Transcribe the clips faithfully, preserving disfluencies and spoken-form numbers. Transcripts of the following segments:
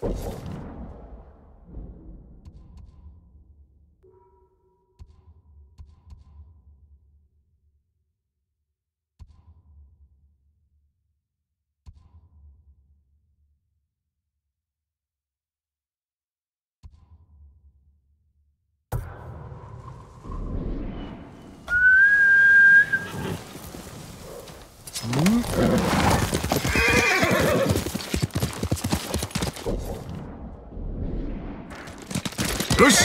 よし。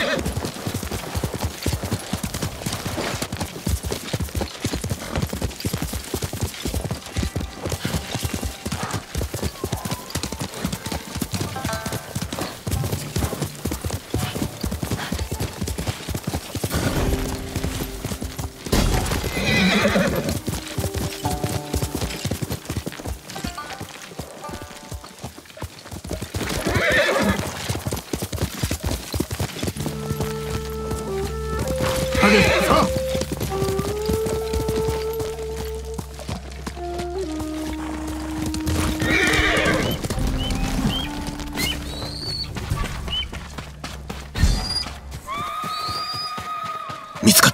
見つかった。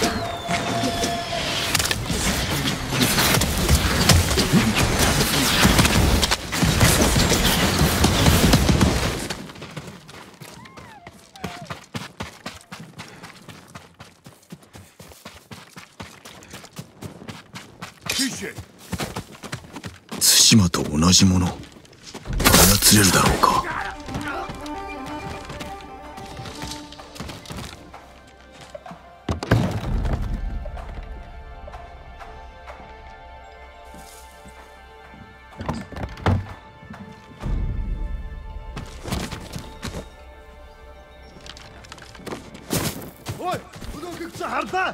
対馬と同じもの操れるだろうか。 おい、うどんくさはるた。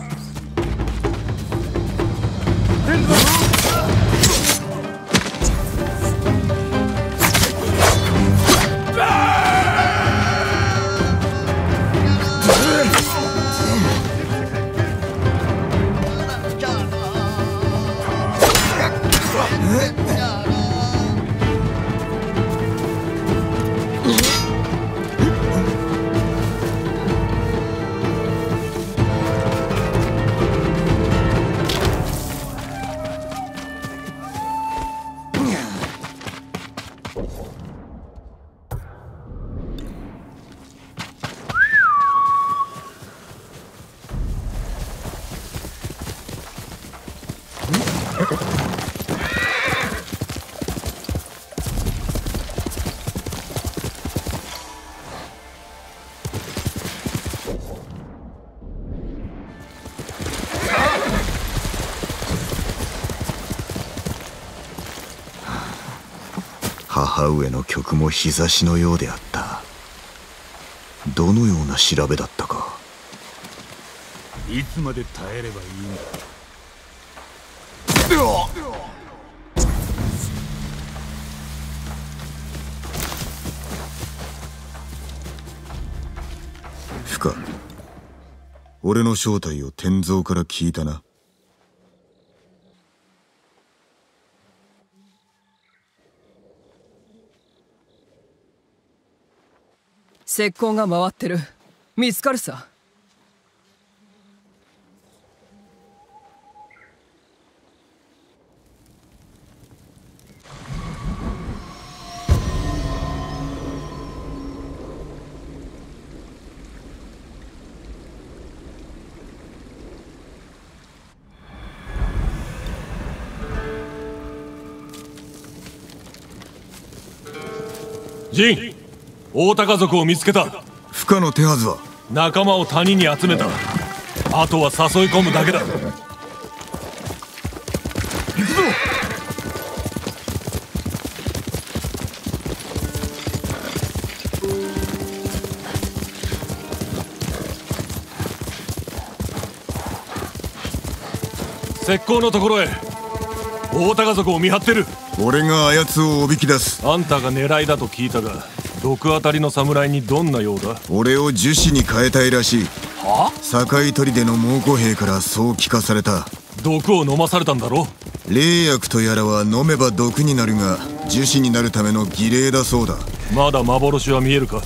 母上の曲も日差しのようであった。どのような調べだったか。 いつまで耐えればいいんだ。 フカ、俺の正体を天蔵から聞いたな。 石膏が回ってる。見つかるさ。 ジン、大高族を見つけた。 不可の手はずは？ 仲間を谷に集めた。あとは誘い込むだけだ。行くぞ。石膏のところへ。大高族を見張ってる。 俺があやつをおびき出す。 あんたが狙いだと聞いたが、毒あたりの侍にどんなようだ？ 俺を樹脂に変えたいらしい。 は？ 堺砦の猛虎兵からそう聞かされた。 毒を飲まされたんだろ？ 霊薬とやらは飲めば毒になるが、 樹脂になるための儀礼だそうだ。 まだ幻は見えるか？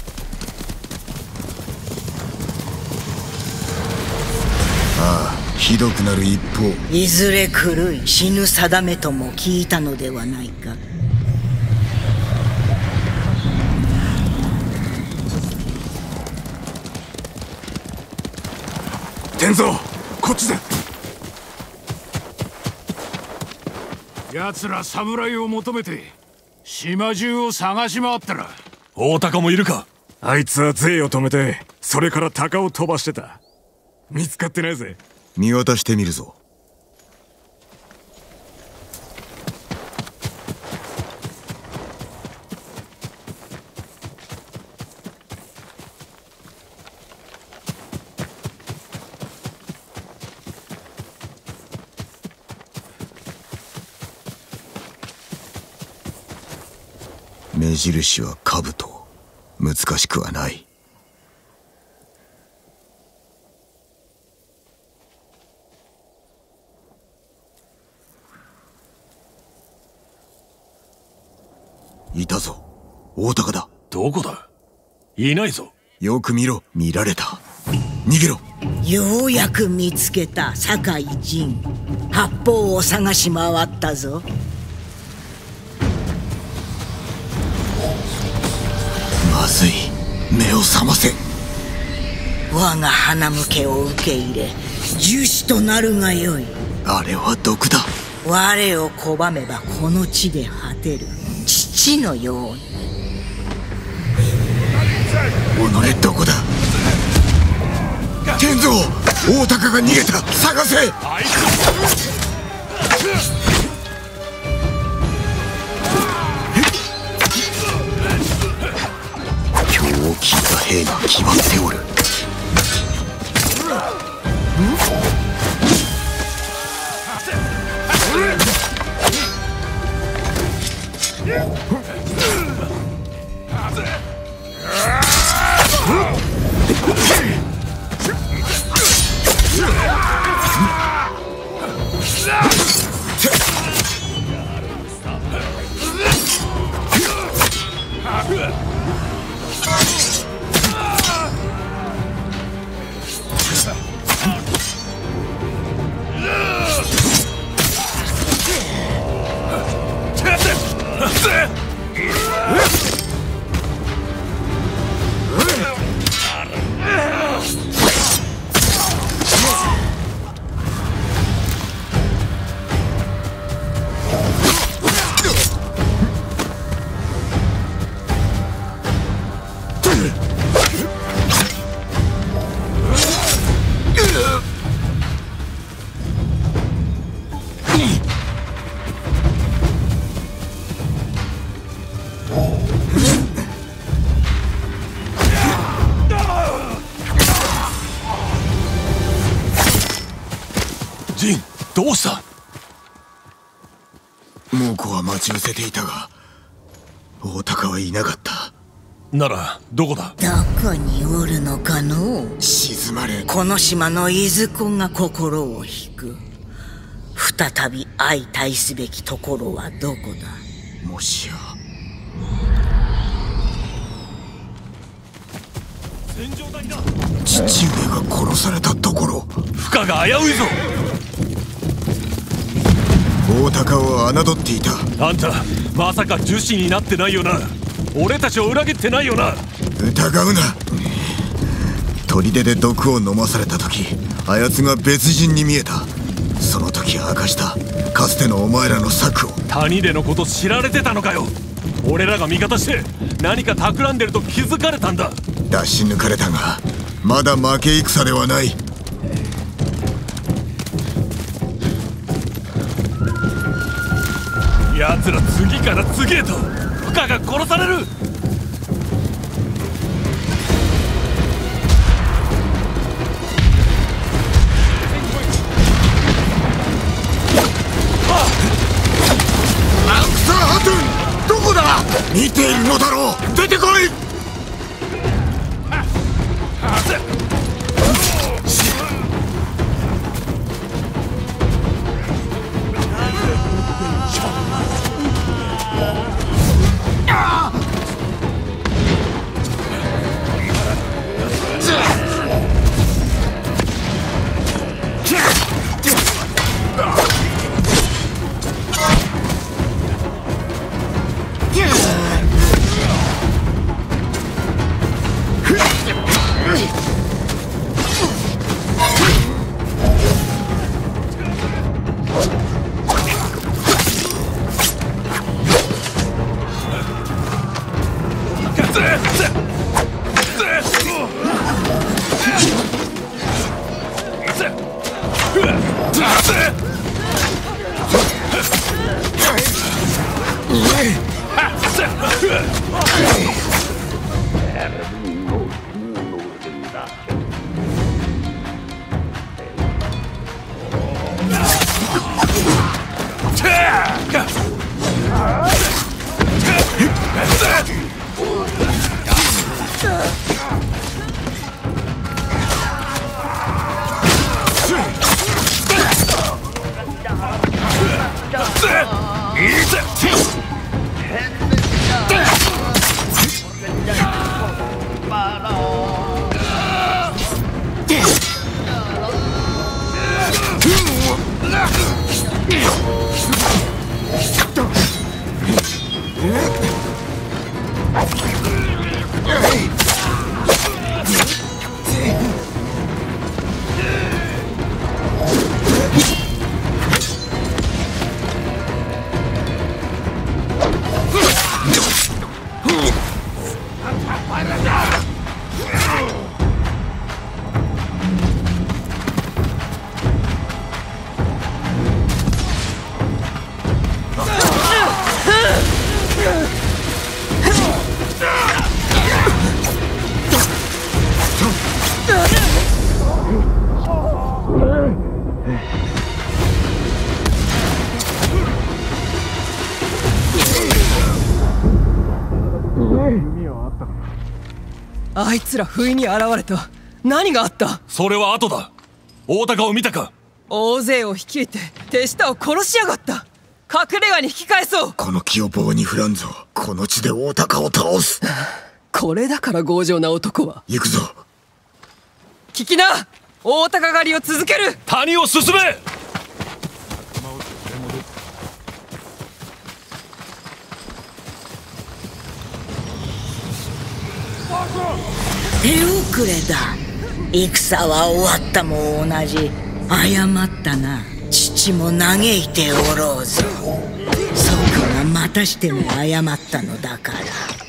ああ、ひどくなる一方。 いずれ狂い死ぬ定めとも聞いたのではないか。 天蔵、こっちだ。奴ら侍を求めて島中を探し回ったら。 大鷹もいるか？ あいつは税を止めて、それから鷹を飛ばしてた。見つかってないぜ。 見渡してみるぞ。目印は兜。難しくはない。いたぞ。大鷹だ。 どこだ？いないぞ。 よく見ろ。見られた。逃げろ。 ようやく見つけた酒井陣。八方を探し回ったぞ。 まずい。目を覚ませ。 我が花向けを受け入れ樹脂となるがよい。 あれは毒だ。 我を拒めばこの地で果てる。父のように。 己どこだ。天蔵、大鷹が逃げた。探せ。 あいつ今日を聞いた兵が決まっておる。 ジン、どうした？ 猛虎は待ち伏せていたが大鷹はいなかった。 ならどこだ？ どこにおるのかのう。 静まれ。 この島のいずこが心を引く。再び相対すべきところはどこだ。 もしや戦場隊だ。 父上が殺されたところ。 負荷が危ういぞ。 大鷹を侮っていた。 あんたまさか樹脂になってないよな。俺たちを裏切ってないよな。 疑うな。砦で毒を飲まされた時あやつが別人に見えた。その時明かしたかつてのお前らの策を。 谷でのこと知られてたのかよ。俺らが味方して何か企んでると気づかれたんだ。 出し抜かれたがまだ負け戦ではない。 奴ら次から次へと負荷が殺される。 アクサーハトゥン、どこだ。見ているのだろう。出てこい。 あいつら不意に現れた。何があった？ それは後だ。大高を見たか？ 大勢を率いて手下を殺しやがった。隠れ家に引き返そう。 この木を棒に振らんぞ。この地で大高を倒す。 これだから強情な男は。 行くぞ。 聞きな、大高狩りを続ける。 谷を進め。 手遅れだ。戦は終わったも同じ。謝ったな。父も嘆いておろうぞ。そこはまたしても謝ったのだから。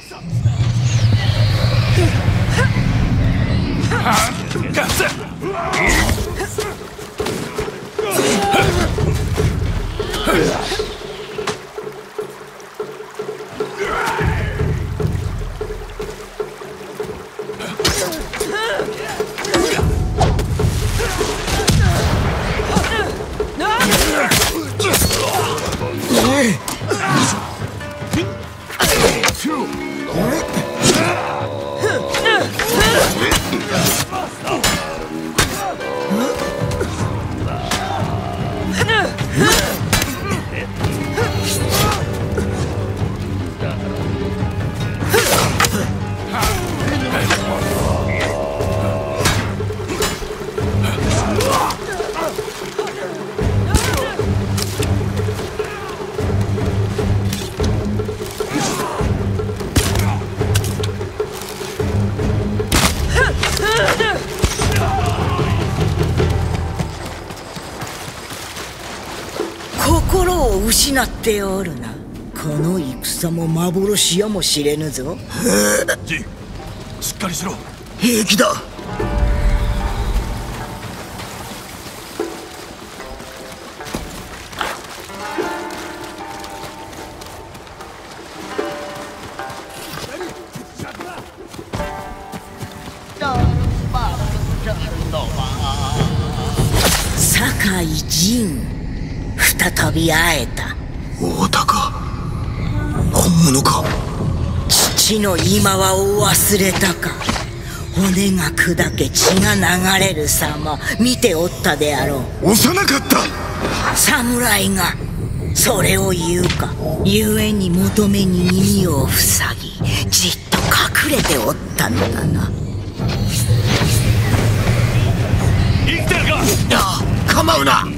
心を失っておるな。この戦も幻やもしれぬぞ。 ジン、しっかりしろ。 平気だ。 酒井仁、再び会えた。 大高、本物か。 父の今はを忘れたか。骨が砕け血が流れる様見ておったであろう。 幼かった。 侍がそれを言うか。故に求めに耳を塞ぎじっと隠れておったのだな。 生きてるか？ いや、構うな。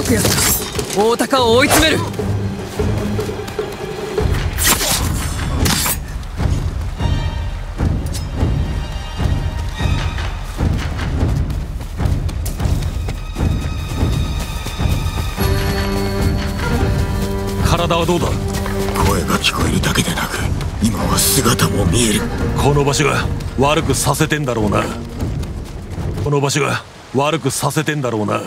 くやった。大高を追い詰める。 体はどうだ？ 声が聞こえるだけでなく今は姿も見える。 この場所が悪くさせてんだろうな。この場所が悪くさせてんだろうな。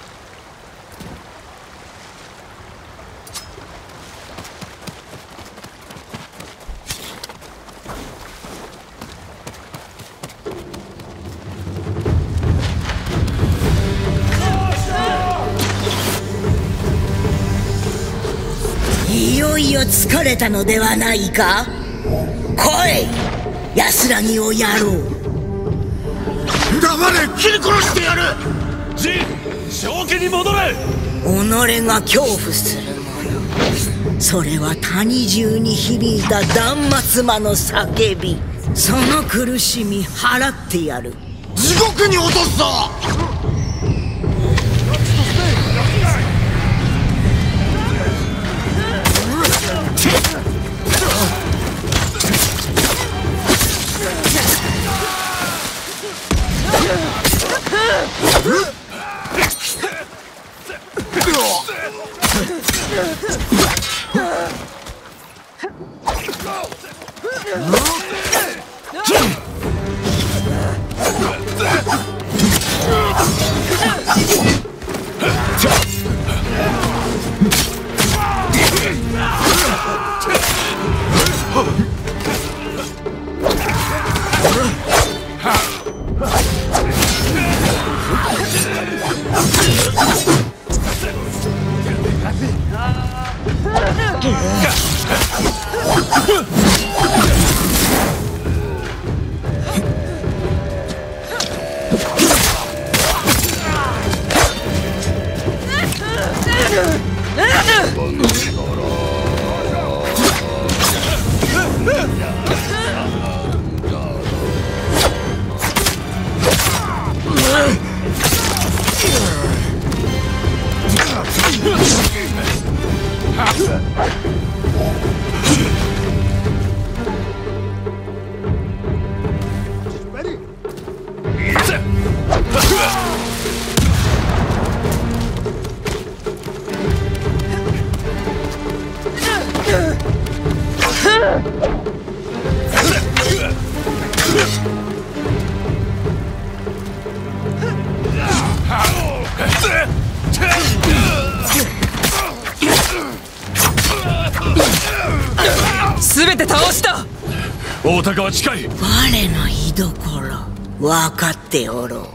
いよいよ疲れたのではないか。来い、安らぎをやろう。 黙れ、切り殺してやる。 ジン、正気に戻れ。 己が恐怖するもの、それは谷中に響いた断末魔の叫び。その苦しみ払ってやる。 地獄に落とすぞ。 全て倒した。 大高は近い。 我の居所分かっておろ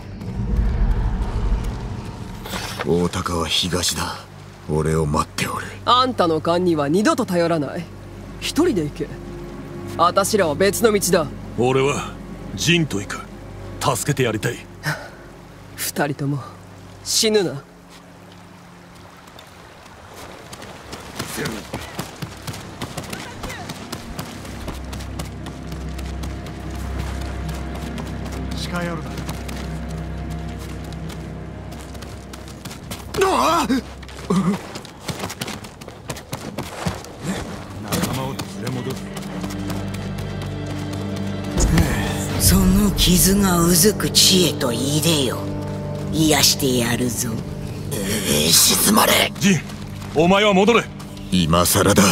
う。大高は東だ。俺を待っておる。 あんたの勘には二度と頼らない。一人で行け。あたしらは別の道だ。 俺はジンと行く。助けてやりたい。 二人とも死ぬな。 近寄るな。 ああ、 仲間を連れ戻す。 その傷がうずく地へと入れよ。癒してやるぞ。 えー、静まれ。 ジン、お前は戻れ。 今さらだ。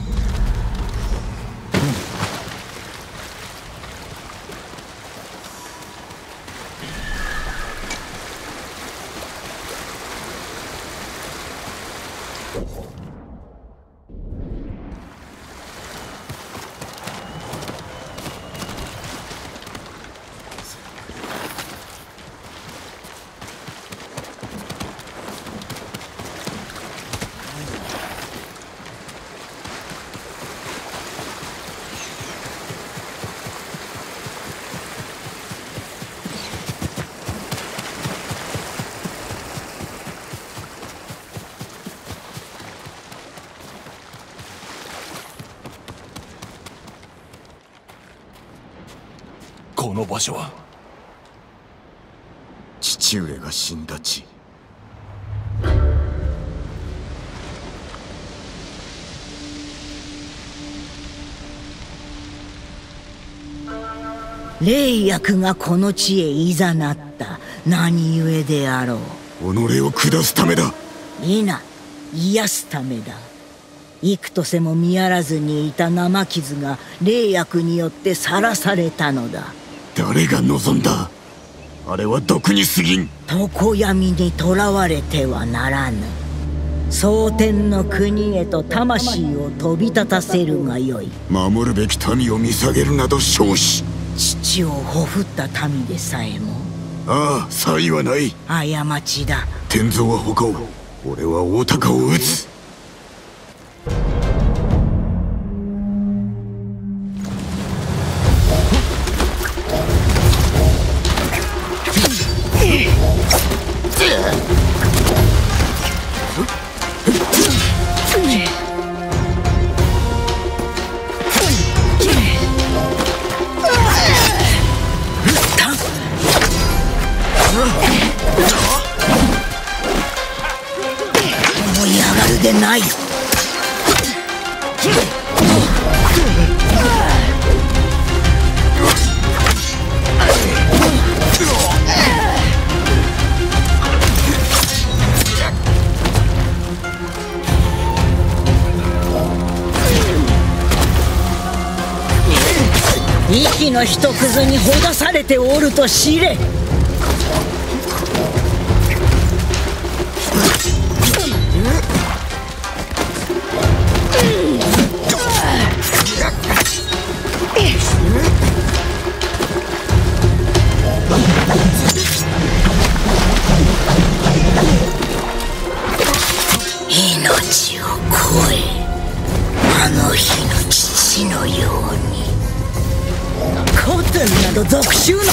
この場所は父上が死んだ地。 霊薬がこの地へいざなった何故であろう。 己を下すためだ。 いな、癒すためだ。幾とせも見やらずにいた生傷が霊薬によって晒されたのだ。 誰が望んだ。あれは毒に過ぎん。 常闇にとらわれてはならぬ。蒼天の国へと魂を飛び立たせるがよい。 守るべき民を見下げるなど少子。 父をほふった民でさえも。 ああ、差異はない。 過ちだ。 天蔵は他を、俺は大高を討つ。 思い上がるでない。息の一くずにほだされておると知れ。命を超え、あの日の父のように。コトンなど属州の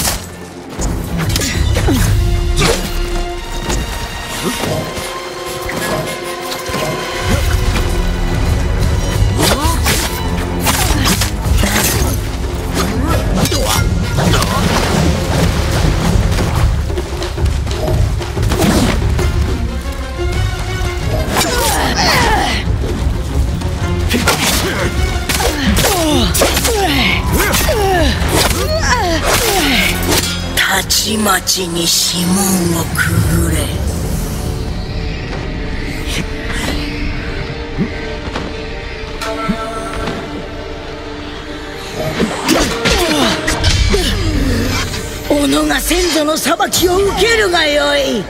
たちまちに指紋をくぐれ。己が先祖の裁きを受けるがよい。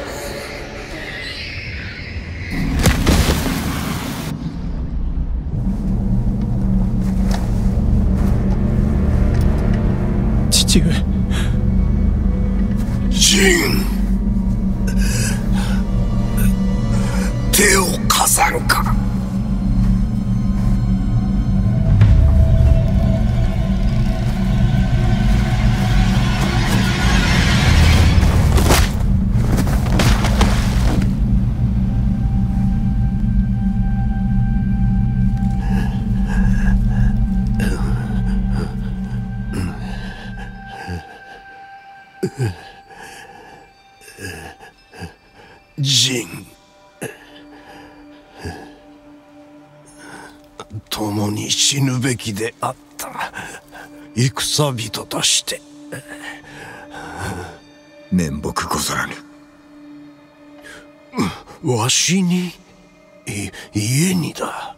父上。 ジン、手を貸さんか。ジン、共に死ぬべきであった。戦人として面目ござらぬ。わしにい家にだ。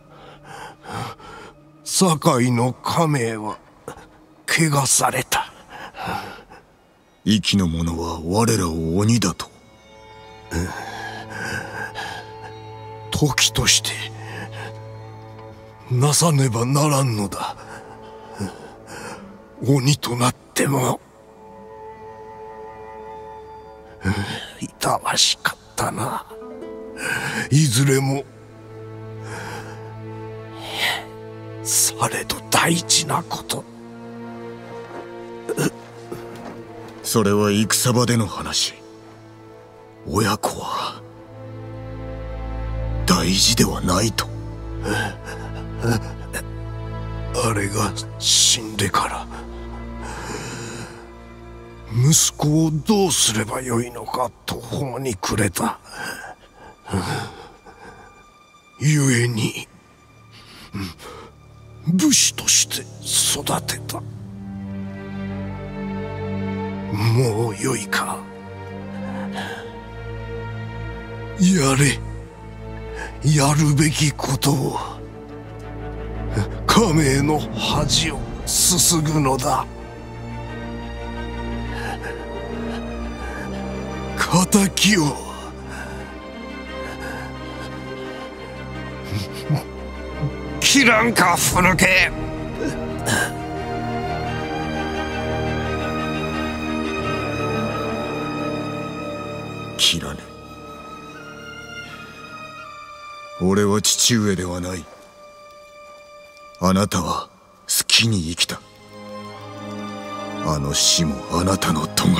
堺の家名は汚された。息の者は我らを鬼だと。時としてなさねばならんのだ。鬼となってもいたわしかったな。いずれもされど大事なこと。それは戦場での話。親子は大事ではないと。あれが死んでから息子をどうすればよいのか途方に暮れた。ゆえに武士として育てた。 もうよいか。やれ。やるべきことを。家名の恥をすすぐのだ。敵を切らんか、ふぬけ。 切らぬ。俺は父上ではない。あなたは好きに生きた。あの死もあなたの咎。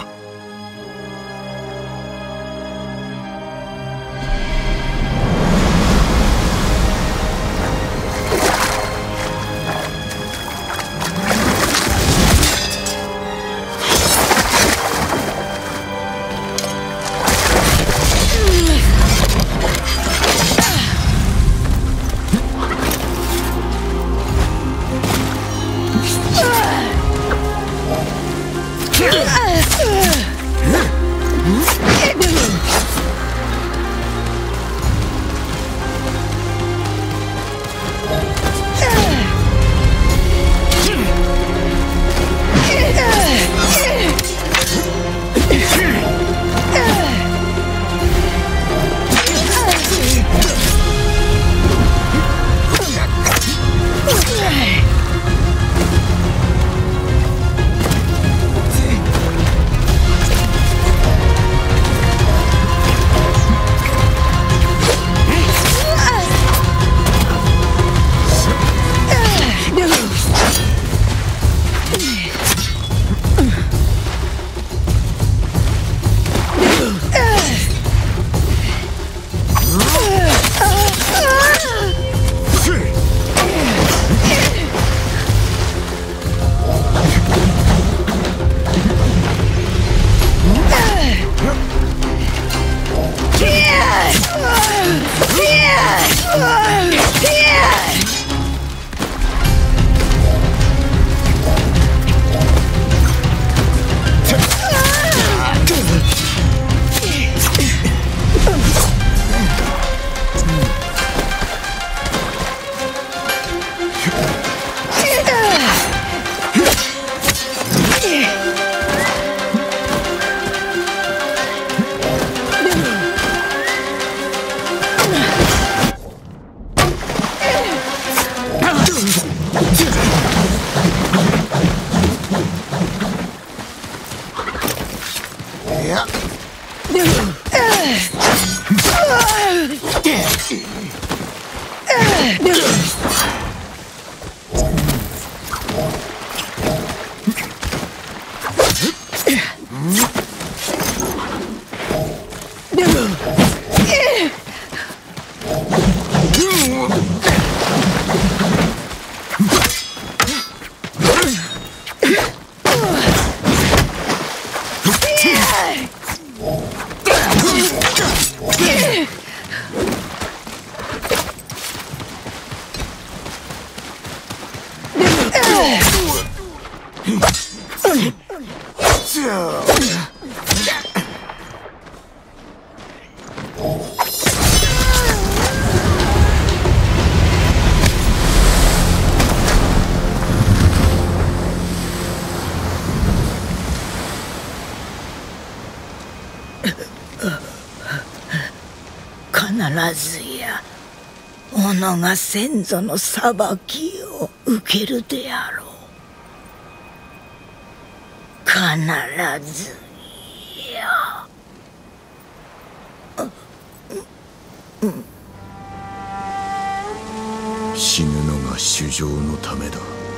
必ずや己が先祖の裁きを受けるであろう。必ずや。 死ぬのが衆生のためだ。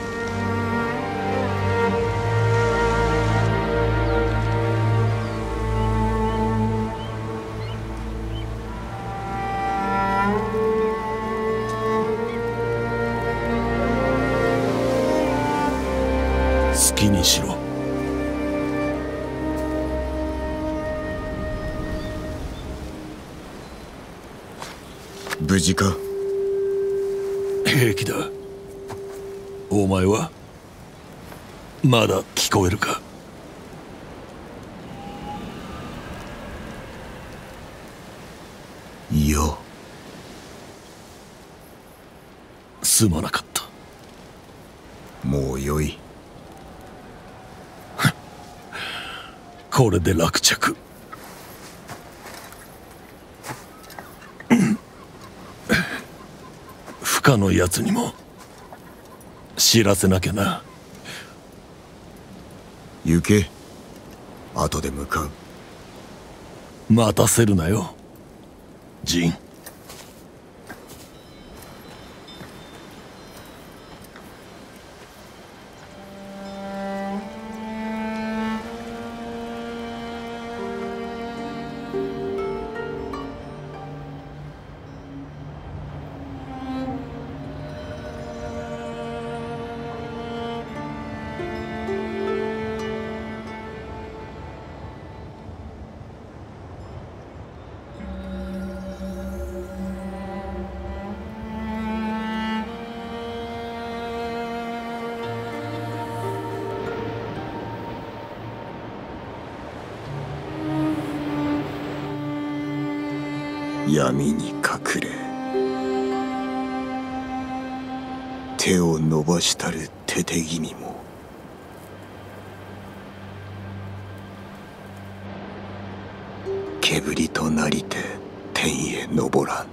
好きにしろ。 無事か？ 平気だ。お前はまだ聞こえるか？ すまなかった。 もうよい。 これで落着。不可のやつにも知らせなきゃな。 行け。後で向かう。 待たせるなよ、ジン。 闇に隠れ、手を伸ばしたる手手君も煙となりて天へ昇らん。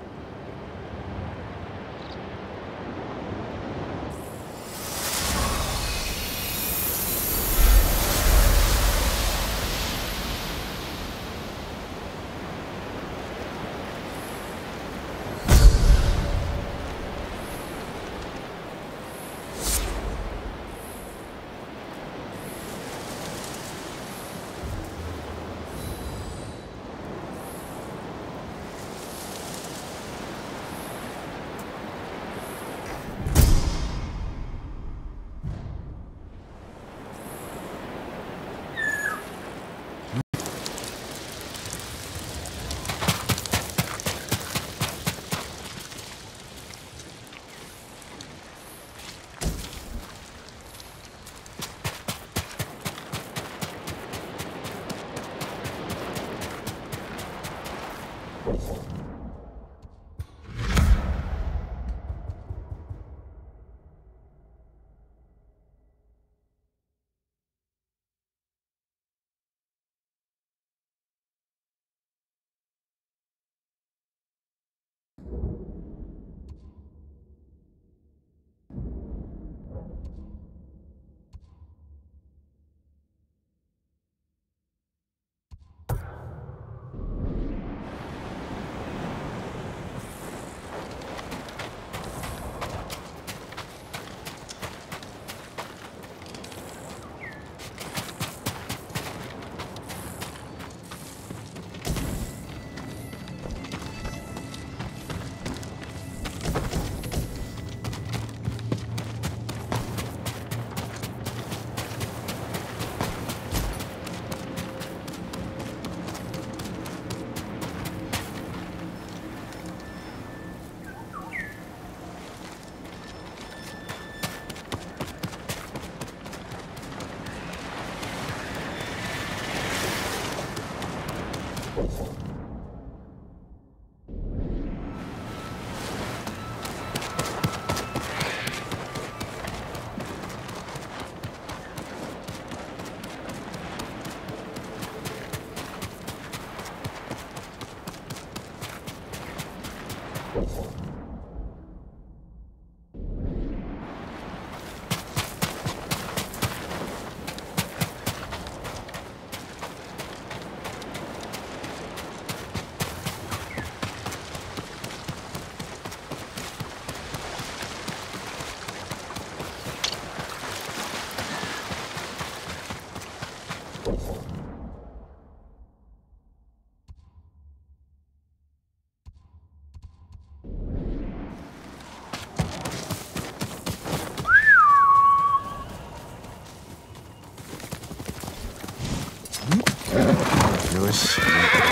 よし。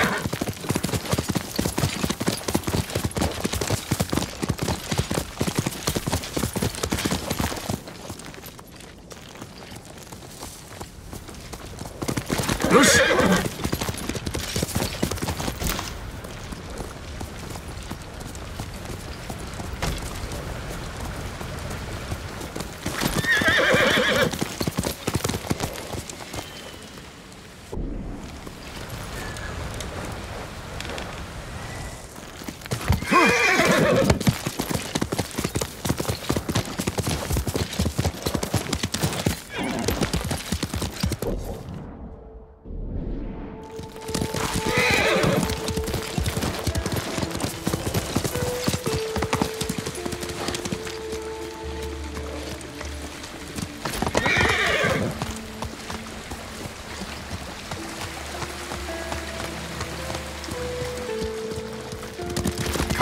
よし。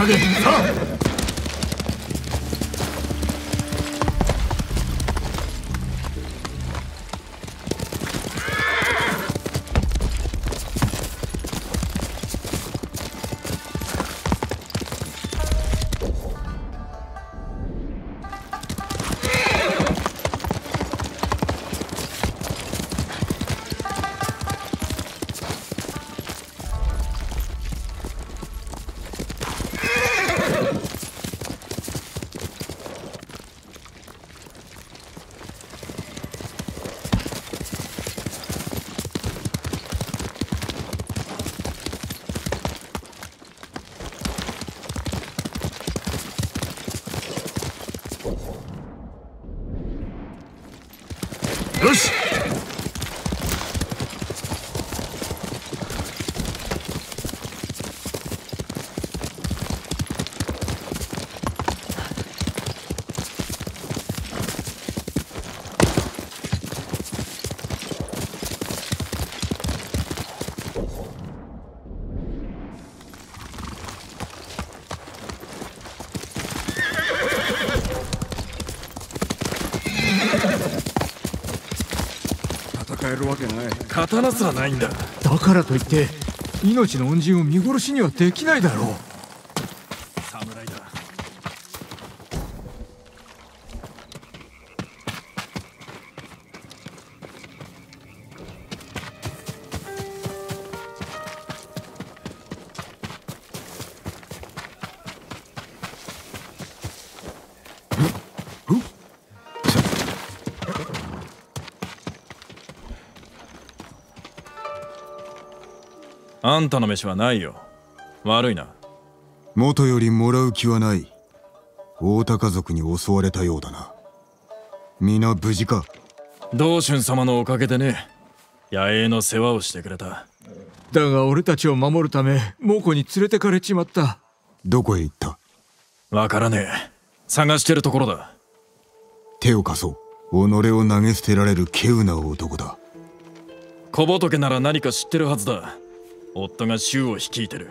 影さあ。よし。 戦えるわけない。刀すらないんだ。 だからといって命の恩人を見殺しにはできないだろう。 侍だ。 あんたの飯はないよ。悪いな。 元よりもらう気はない。大高族に襲われたようだな。皆無事か。 道春様のおかげでね。野営の世話をしてくれた。 だが俺たちを守るため猛虎に連れてかれちまった。 どこへ行った？ わからねえ。探してるところだ。 手を貸そう。己を投げ捨てられる稀有な男だ。 小仏なら何か知ってるはずだ。夫が衆を率いてる。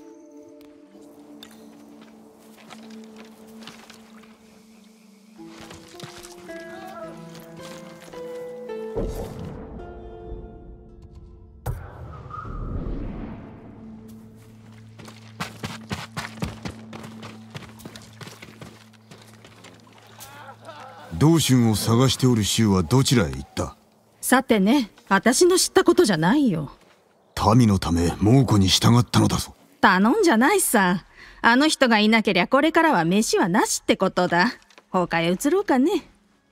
道春を探しておる衆はどちらへ行った？ さてね、私の知ったことじゃないよ。 民のため猛虎に従ったのだぞ。 頼んじゃないさ。あの人がいなけりゃこれからは飯はなしってことだ。他へ移ろうかね。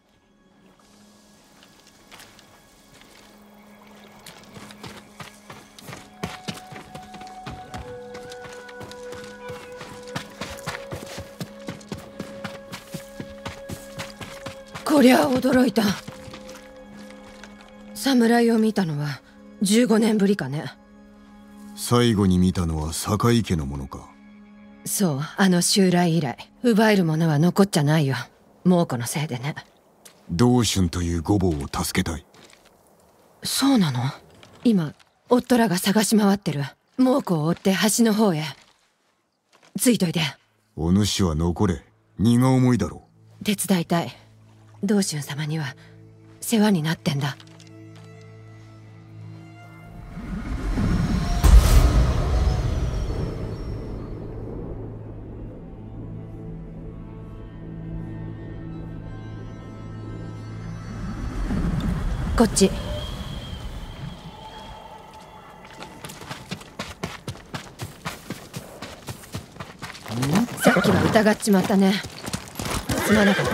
こりゃ驚いた。侍を見たのはじゅうごねんぶりかね。 最後に見たのは堺家のものか。 そう、あの襲来以来奪えるものは残っちゃないよ。猛虎のせいでね。 道春という御坊を助けたい。 そうなの？今夫らが探し回ってる。猛虎を追って橋の方へついといて。 お主は残れ。荷が重いだろう。手伝いたい。道春様には世話になってんだ。こっち。さっきは疑っちまったね。すまなかった。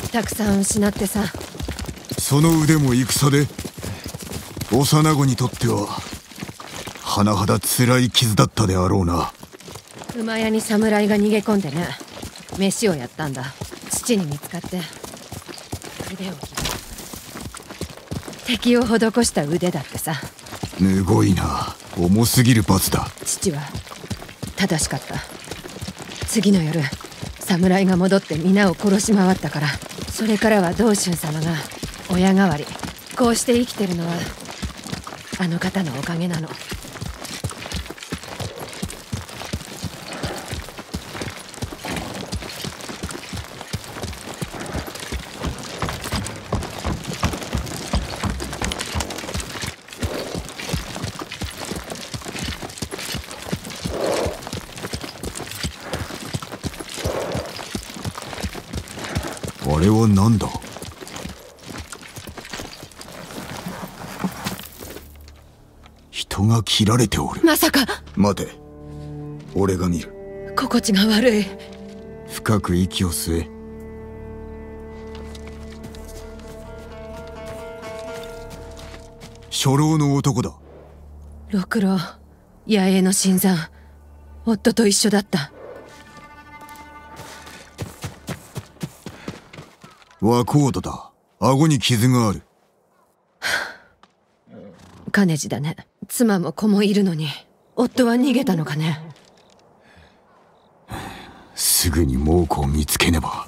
たくさん失ってさ。 その腕も戦で。幼子にとっては甚だ辛い傷だったであろうな。 馬屋に侍が逃げ込んでね。飯をやったんだ。父に見つかって腕を切る。敵を施した腕だってさ。 むごいな。重すぎる罰だ。 父は正しかった。次の夜侍が戻って皆を殺し回ったから。それからは道春様が親代わり。こうして生きてるのはあの方のおかげなの。 れは何だ？人が切られておる。 まさか。 待て、俺が見る。 心地が悪い。 深く息を吸え。初老の男だ。 六郎、野営の新参、夫と一緒だった。 和コードだ。顎に傷がある。 金地だね。妻も子もいるのに夫は逃げたのかね。 すぐに猛虎を見つけねば。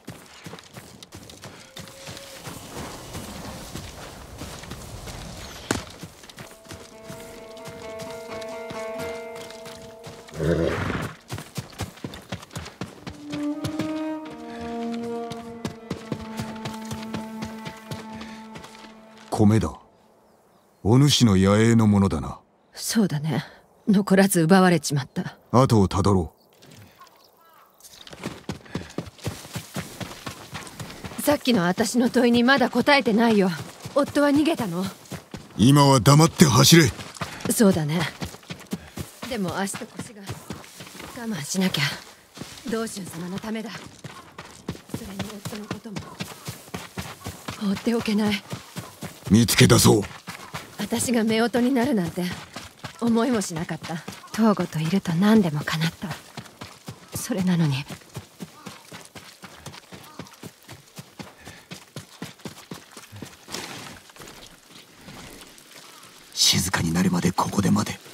米だ。お主の野営のものだな。 そうだね。残らず奪われちまった。 後をたどろう。さっきの私の問いにまだ答えてないよ。夫は逃げたの？ 今は黙って走れ。 そうだね。でも足と腰が我慢しなきゃ。道春様のためだ。それに夫のことも放っておけない。 見つけ出そう。 私が夫婦になるなんて思いもしなかった。東郷といると何でも叶った。それなのに静かになるまでここで待て。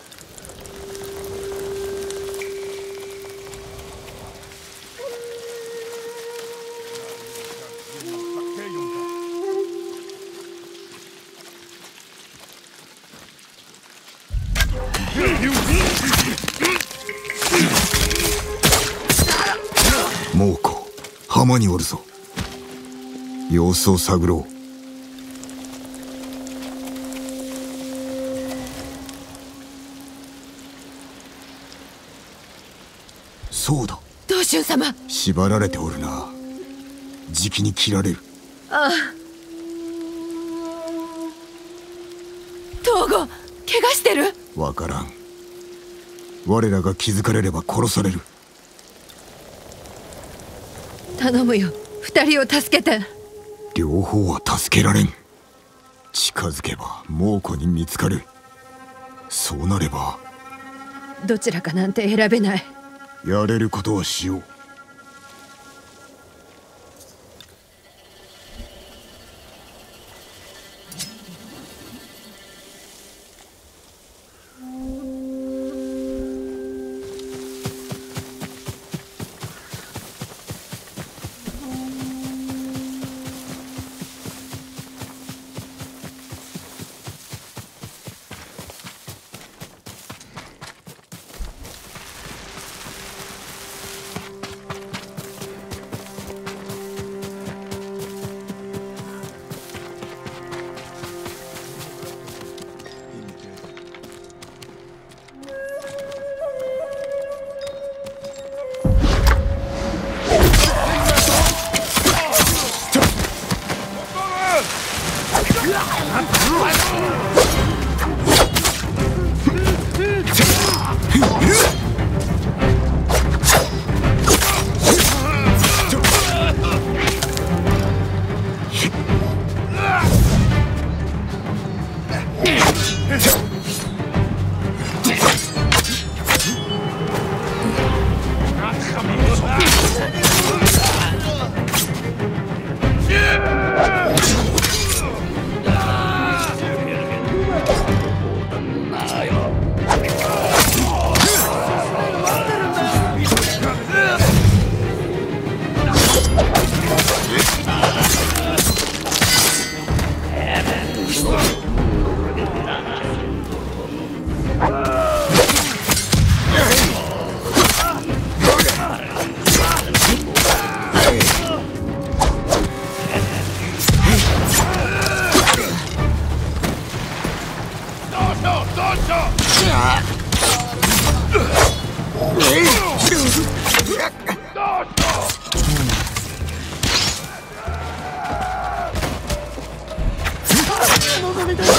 猛虎、浜におるぞ。様子を探ろう。そうだ。 道春様。 縛られておるな。じきに切られる。 ああ。東郷、怪我してる？ わからん。我らが気づかれれば殺される。 頼むよ、二人を助けて。 両方は助けられん。近づけば猛虎に見つかる。そうなればどちらかなんて選べない。 やれることはしよう。 みたい。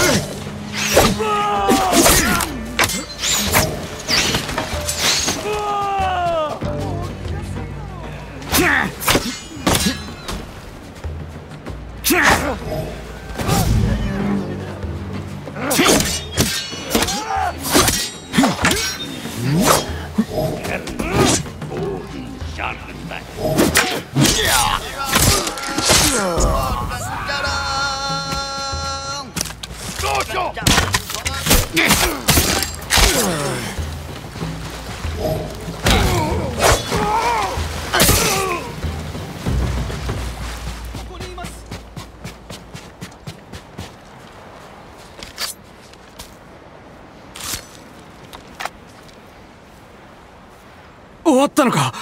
終わったのか。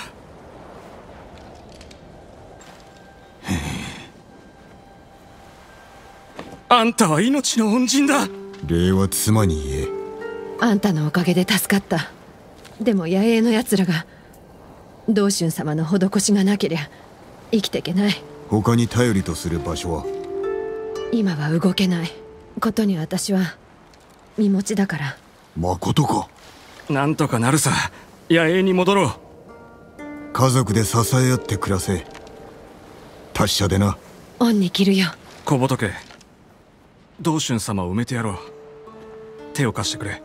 あんたは命の恩人だ。 礼は妻に言え。 あんたのおかげで助かった。でも野営のやつらが道春様の施しがなけりゃ生きていけない。 他に頼りとする場所は？ 今は動けないことに私は身持ちだから。 まことか？ なんとかなるさ。野営に戻ろう。 家族で支え合って暮らせ。達者でな。 恩に着るよ。 小仏、道春様を埋めてやろう。手を貸してくれ。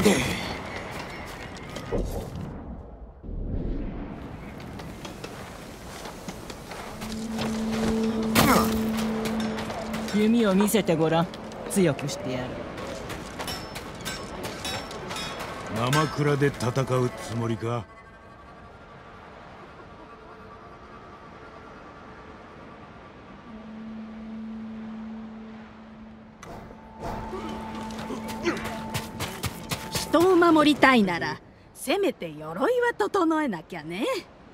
で。 弓を見せてごらん。強くしてやる。 生倉で戦うつもりか？ 人を守りたいならせめて鎧は整えなきゃね。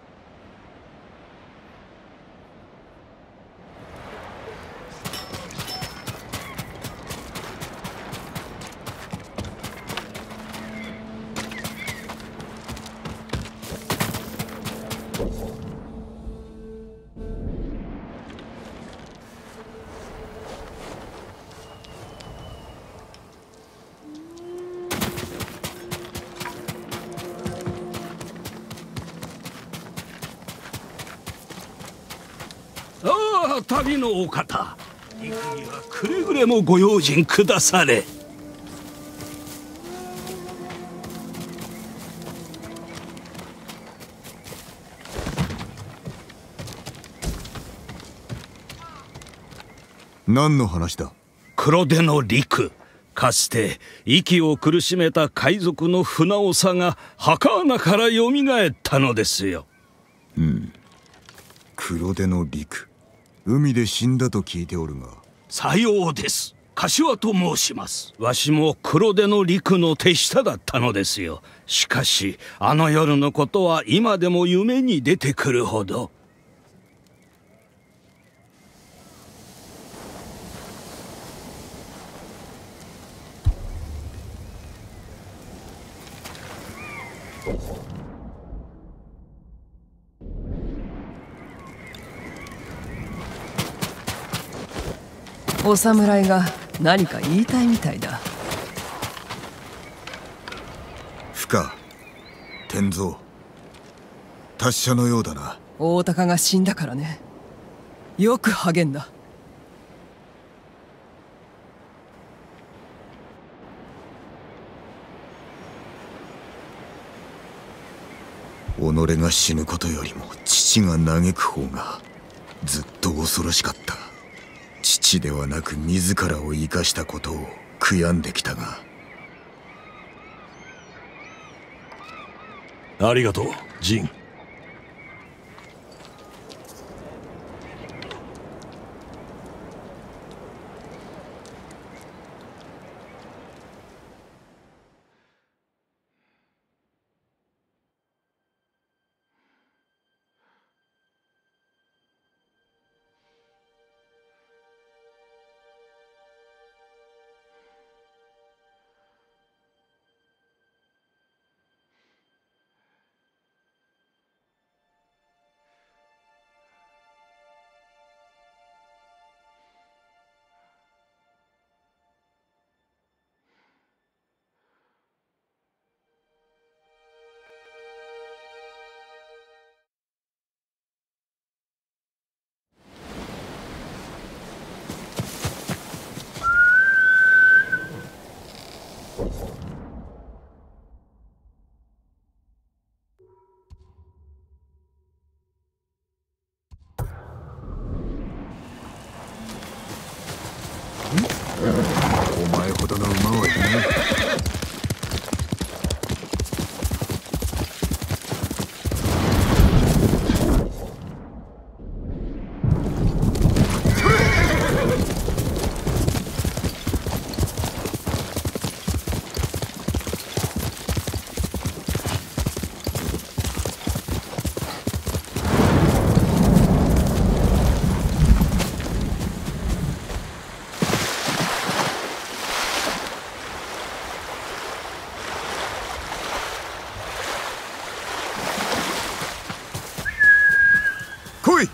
ああ、旅のお方、陸にはくれぐれもご用心くだされ。 何の話だ？ 黒手の陸、かつて息を苦しめた海賊の船長が墓穴からよみがえったのですよ。 うん、黒手の陸、海で死んだと聞いておるが。 さようです。柏と申します。わしも黒手の陸の手下だったのですよ。しかしあの夜のことは今でも夢に出てくるほど。 お侍が何か言いたいみたいだ。 深、天蔵、達者のようだな。 大鷹が死んだからね。よく励んだ。 己が死ぬことよりも父が嘆く方がずっと恐ろしかった。父ではなく自らを生かしたことを悔やんできたが。 ありがとう、ジン。 お前ほどの馬はいない。来い。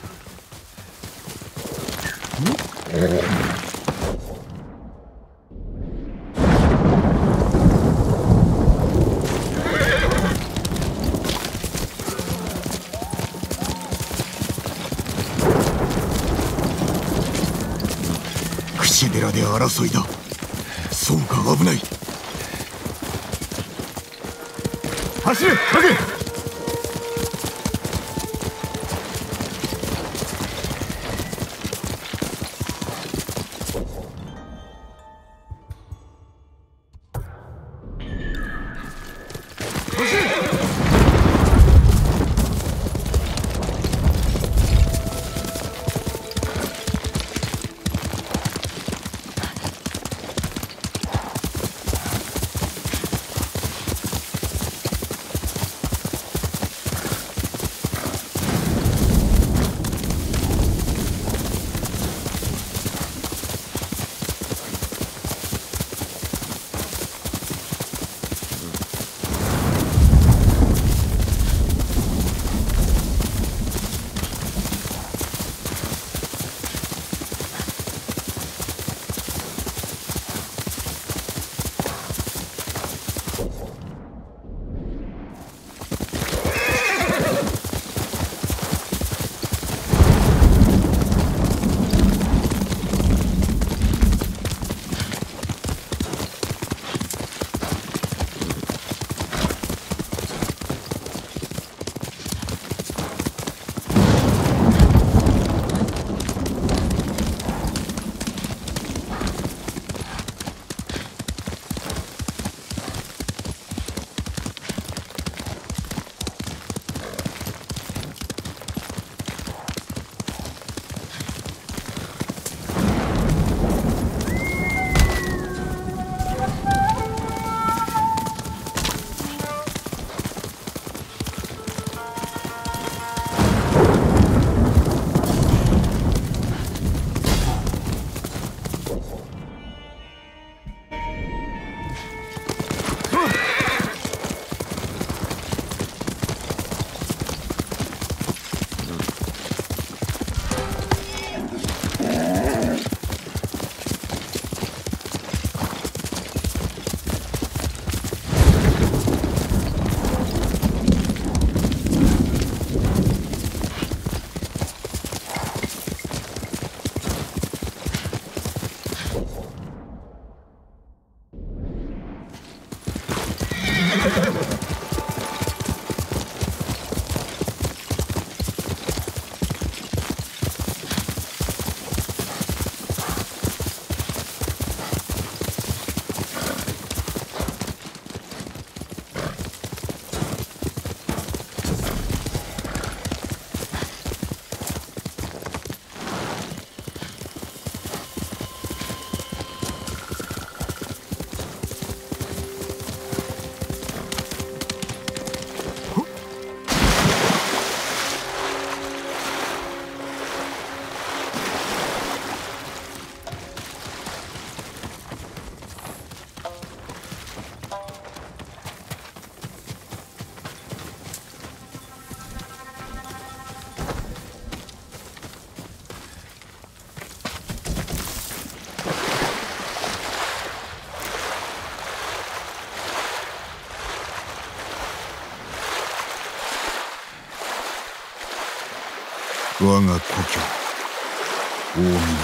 櫛寺で争いだ。そうか、危ない。 走れハゲ。 我が故郷大見村。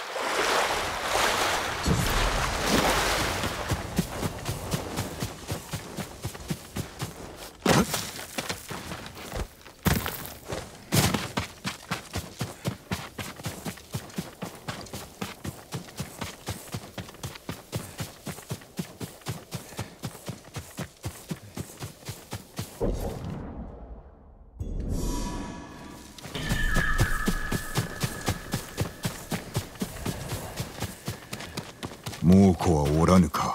猛虎はおらぬか。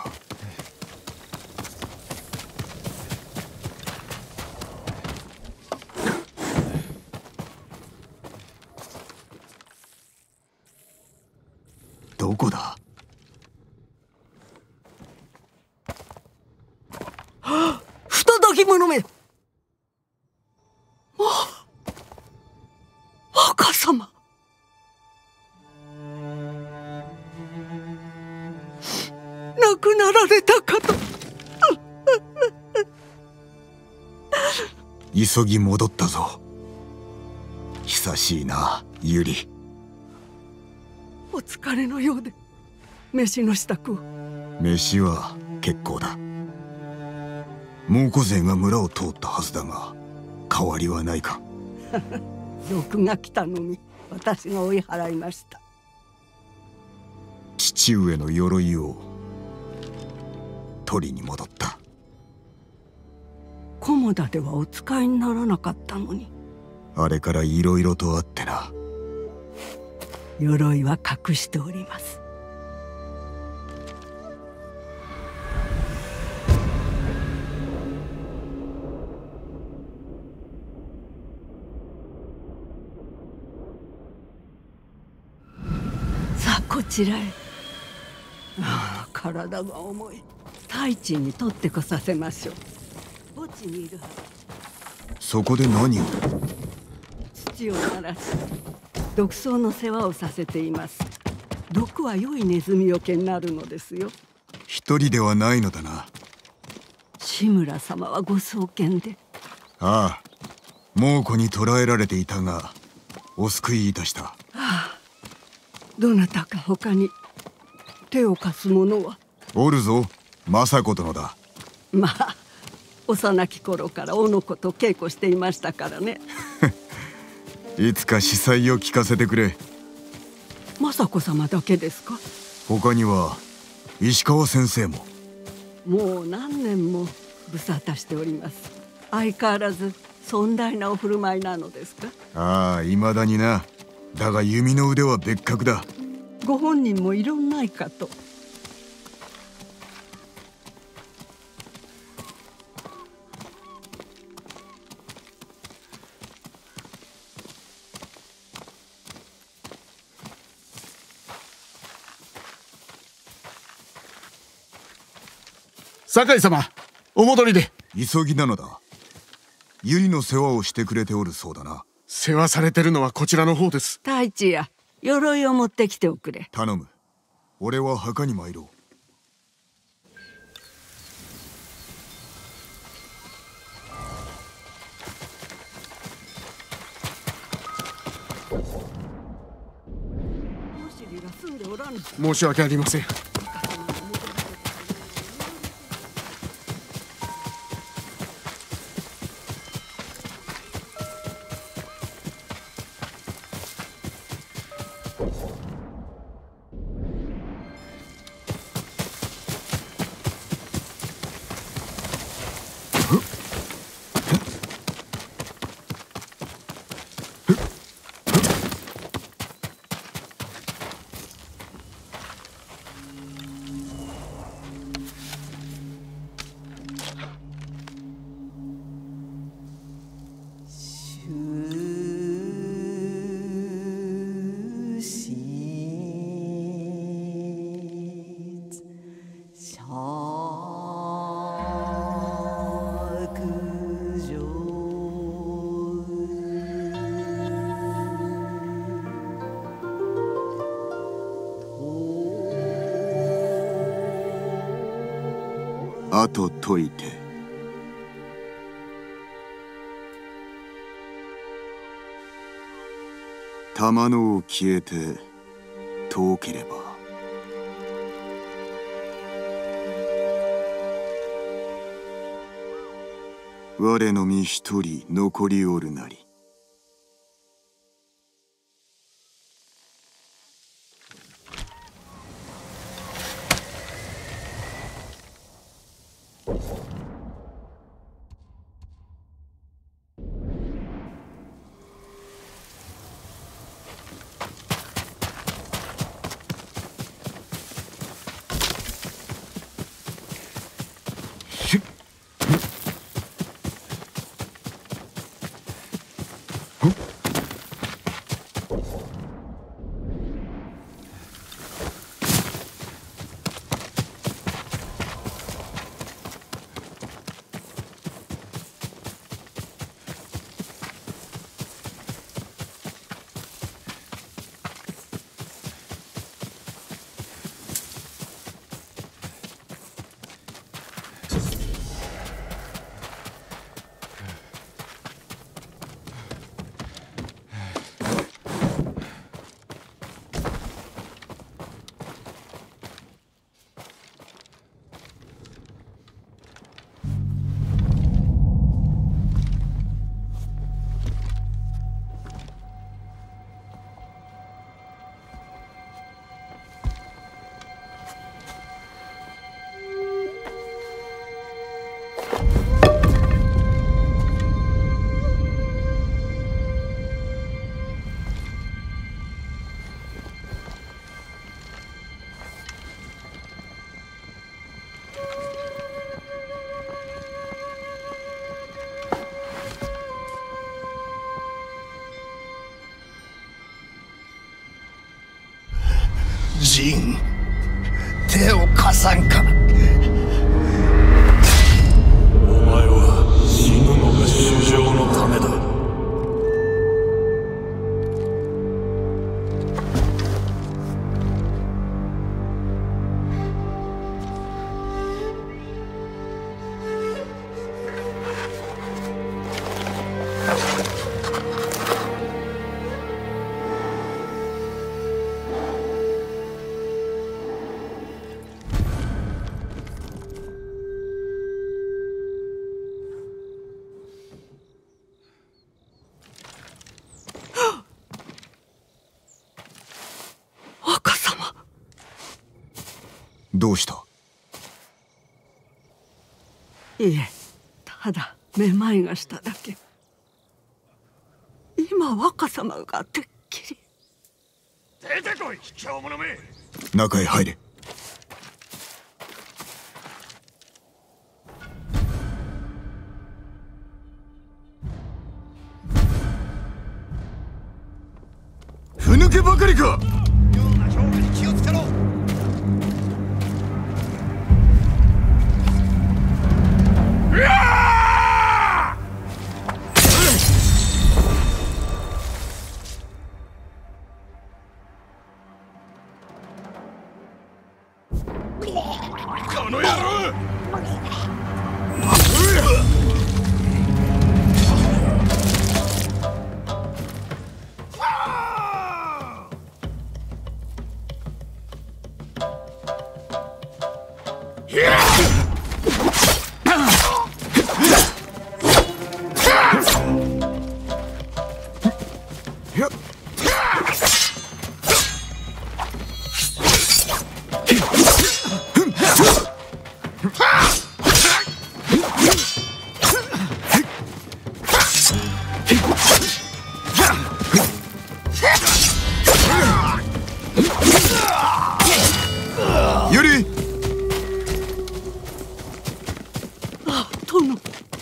どこだ。 不届き者め。若様。亡くなられたかと。 急ぎ戻ったぞ。久しいな、ユリ。 お疲れのようで飯の支度を。 飯は結構だ。 蒙古勢が村を通ったはずだが変わりはないか。 賊が来たのに私が追い払いました。 父上の鎧を取りに戻った。 菰田ではお使いにならなかったのに。 あれからいろいろとあってな。 鎧は隠しております。さあこちらへ。ああ、体が重い。太一に取ってこさせましょう。墓地にいるはず。 そこで何を？ 土を鳴らし毒草の世話をさせています。毒は良いネズミよけになるのですよ。 一人ではないのだな。 志村様はご創建で。 ああ、蒙古に捕らえられていたがお救いいたした。 ああ、どなたか他に手を貸す者は？ おるぞ、政子殿だ。 まあ幼き頃からおの子と稽古していましたからね。 いつか司祭を聞かせてくれ。 政子様だけですか？ 他には石川先生も。 もう何年も無沙汰しております。相変わらず尊大なお振る舞いなのですか？ ああ、未だにな。だが弓の腕は別格だ。 ご本人も異論ないかと。 酒井様、お戻りで。 急ぎなのだ。百合の世話をしてくれておるそうだな。 世話されてるのはこちらの方です。 太一や鎧を持ってきておくれ。 頼む。俺は墓に参ろう。 申し訳ありません。 あと解いて。玉のを消えて遠ければ。我の身一人残りおるなり。 人、手を貸さんか。 お前は死ぬのが主情のためだ。 どうした？ いえ、ただめまいがしただけ。今若様がてっきり。 出てこい、卑怯者め。 中へ入れ。ふぬけばかりか。 気をつけろ。 この野郎！ ユリ！ あ、殿。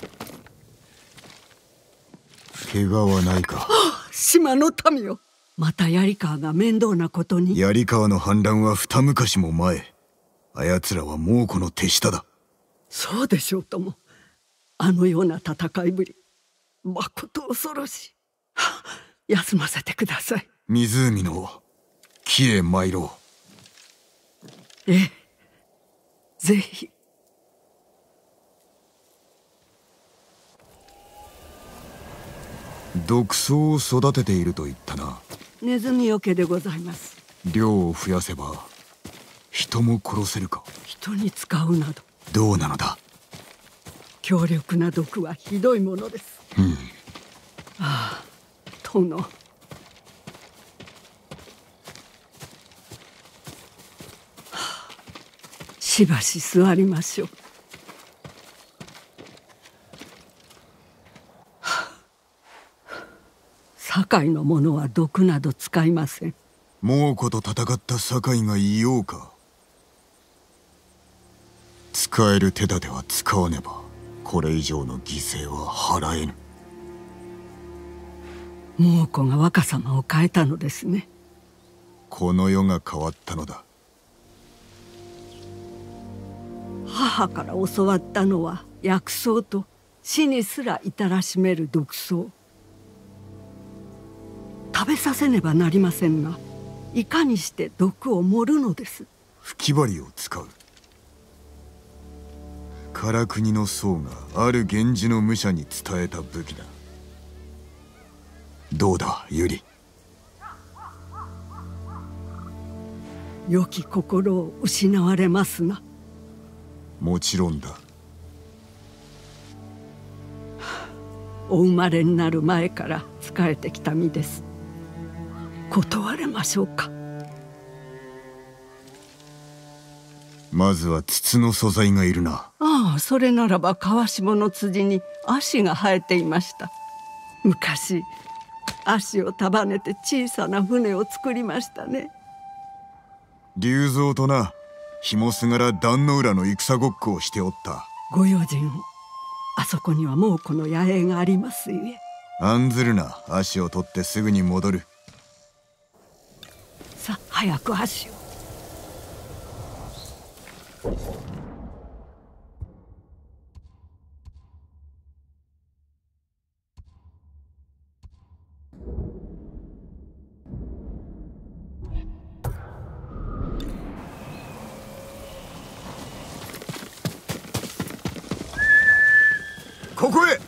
怪我はないか？ 島の民よ、また槍川が面倒なことに。 槍川の反乱は二昔も前。あやつらは猛虎の手下だ。 そうでしょうとも。あのような戦いぶり、まこと恐ろしい。休ませてください。 湖の木へ参ろう。ええ、ぜひ。 毒草を育てていると言ったな。 ネズミよけでございます。 量を増やせば人も殺せるか？ 人に使うなど。 どうなのだ？ 強力な毒はひどいものです。 うん。 ああ、殿。しばし座りましょう。堺の者は毒など使いません。 猛虎と戦った堺がいようか。使える手立ては使わねばこれ以上の犠牲は払えぬ。 猛虎が若様を変えたのですね。 この世が変わったのだ。 母から教わったのは薬草と死にすら至らしめる毒草。食べさせねばなりませんが、いかにして毒を盛るのです。 吹き針を使う。唐国の僧がある源氏の武者に伝えた武器だ。どうだユリ？ 良き心を失われますな。 もちろんだ。 お生まれになる前から仕えてきた身です。断れましょうか。 まずは筒の素材がいるな。 ああ、それならば川下の辻に足が生えていました。昔足を束ねて小さな船を作りましたね。 龍蔵とな、紐すがら壇の浦の戦ごっこをしておった。 ご用心を。あそこには猛虎の野営がありますゆえ。 案ずるな。足を取ってすぐに戻る。 さあ早く足を。 ここへ。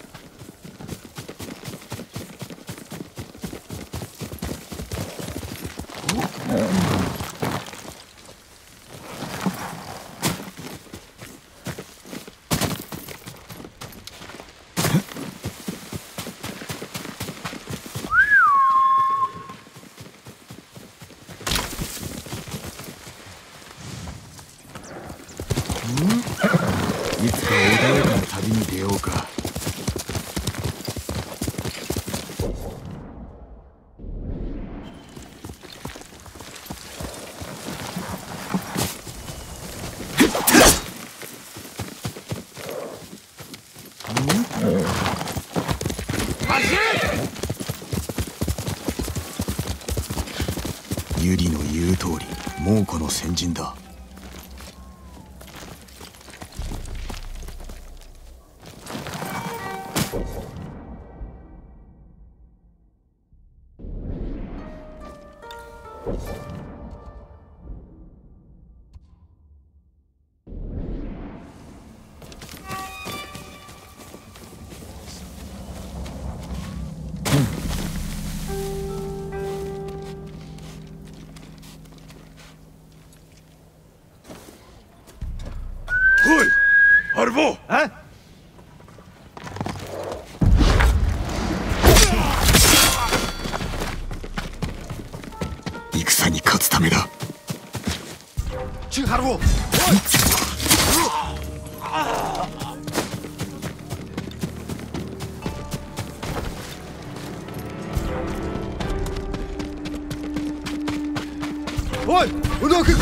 いつか穏やかな旅に出ようか。ユリの言う通り、猛虎の先陣だ。 おい、アルボー。え？ 戦に勝つためだ。 チュハルボー。おい、動く。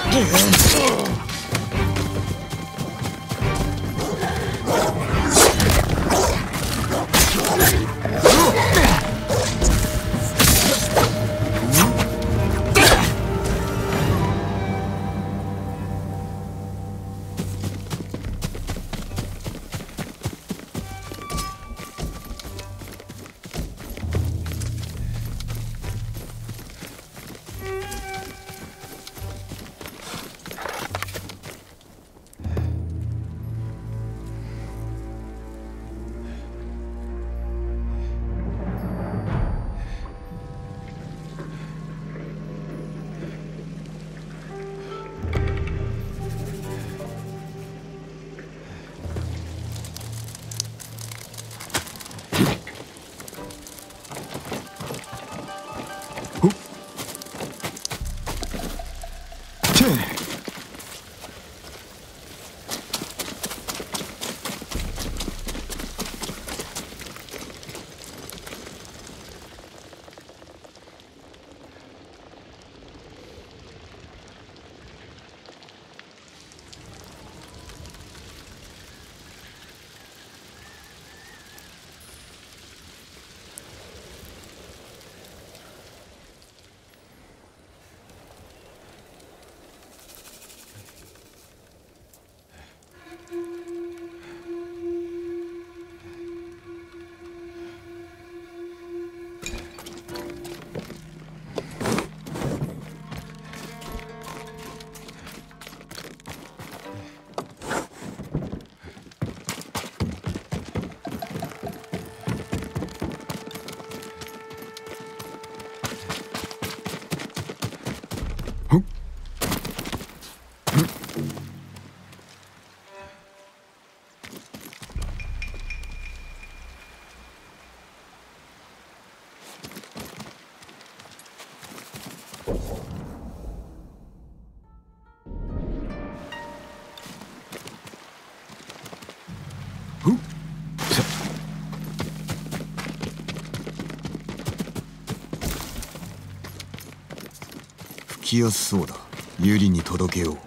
吹きやすそうだ。ユリに届けよう。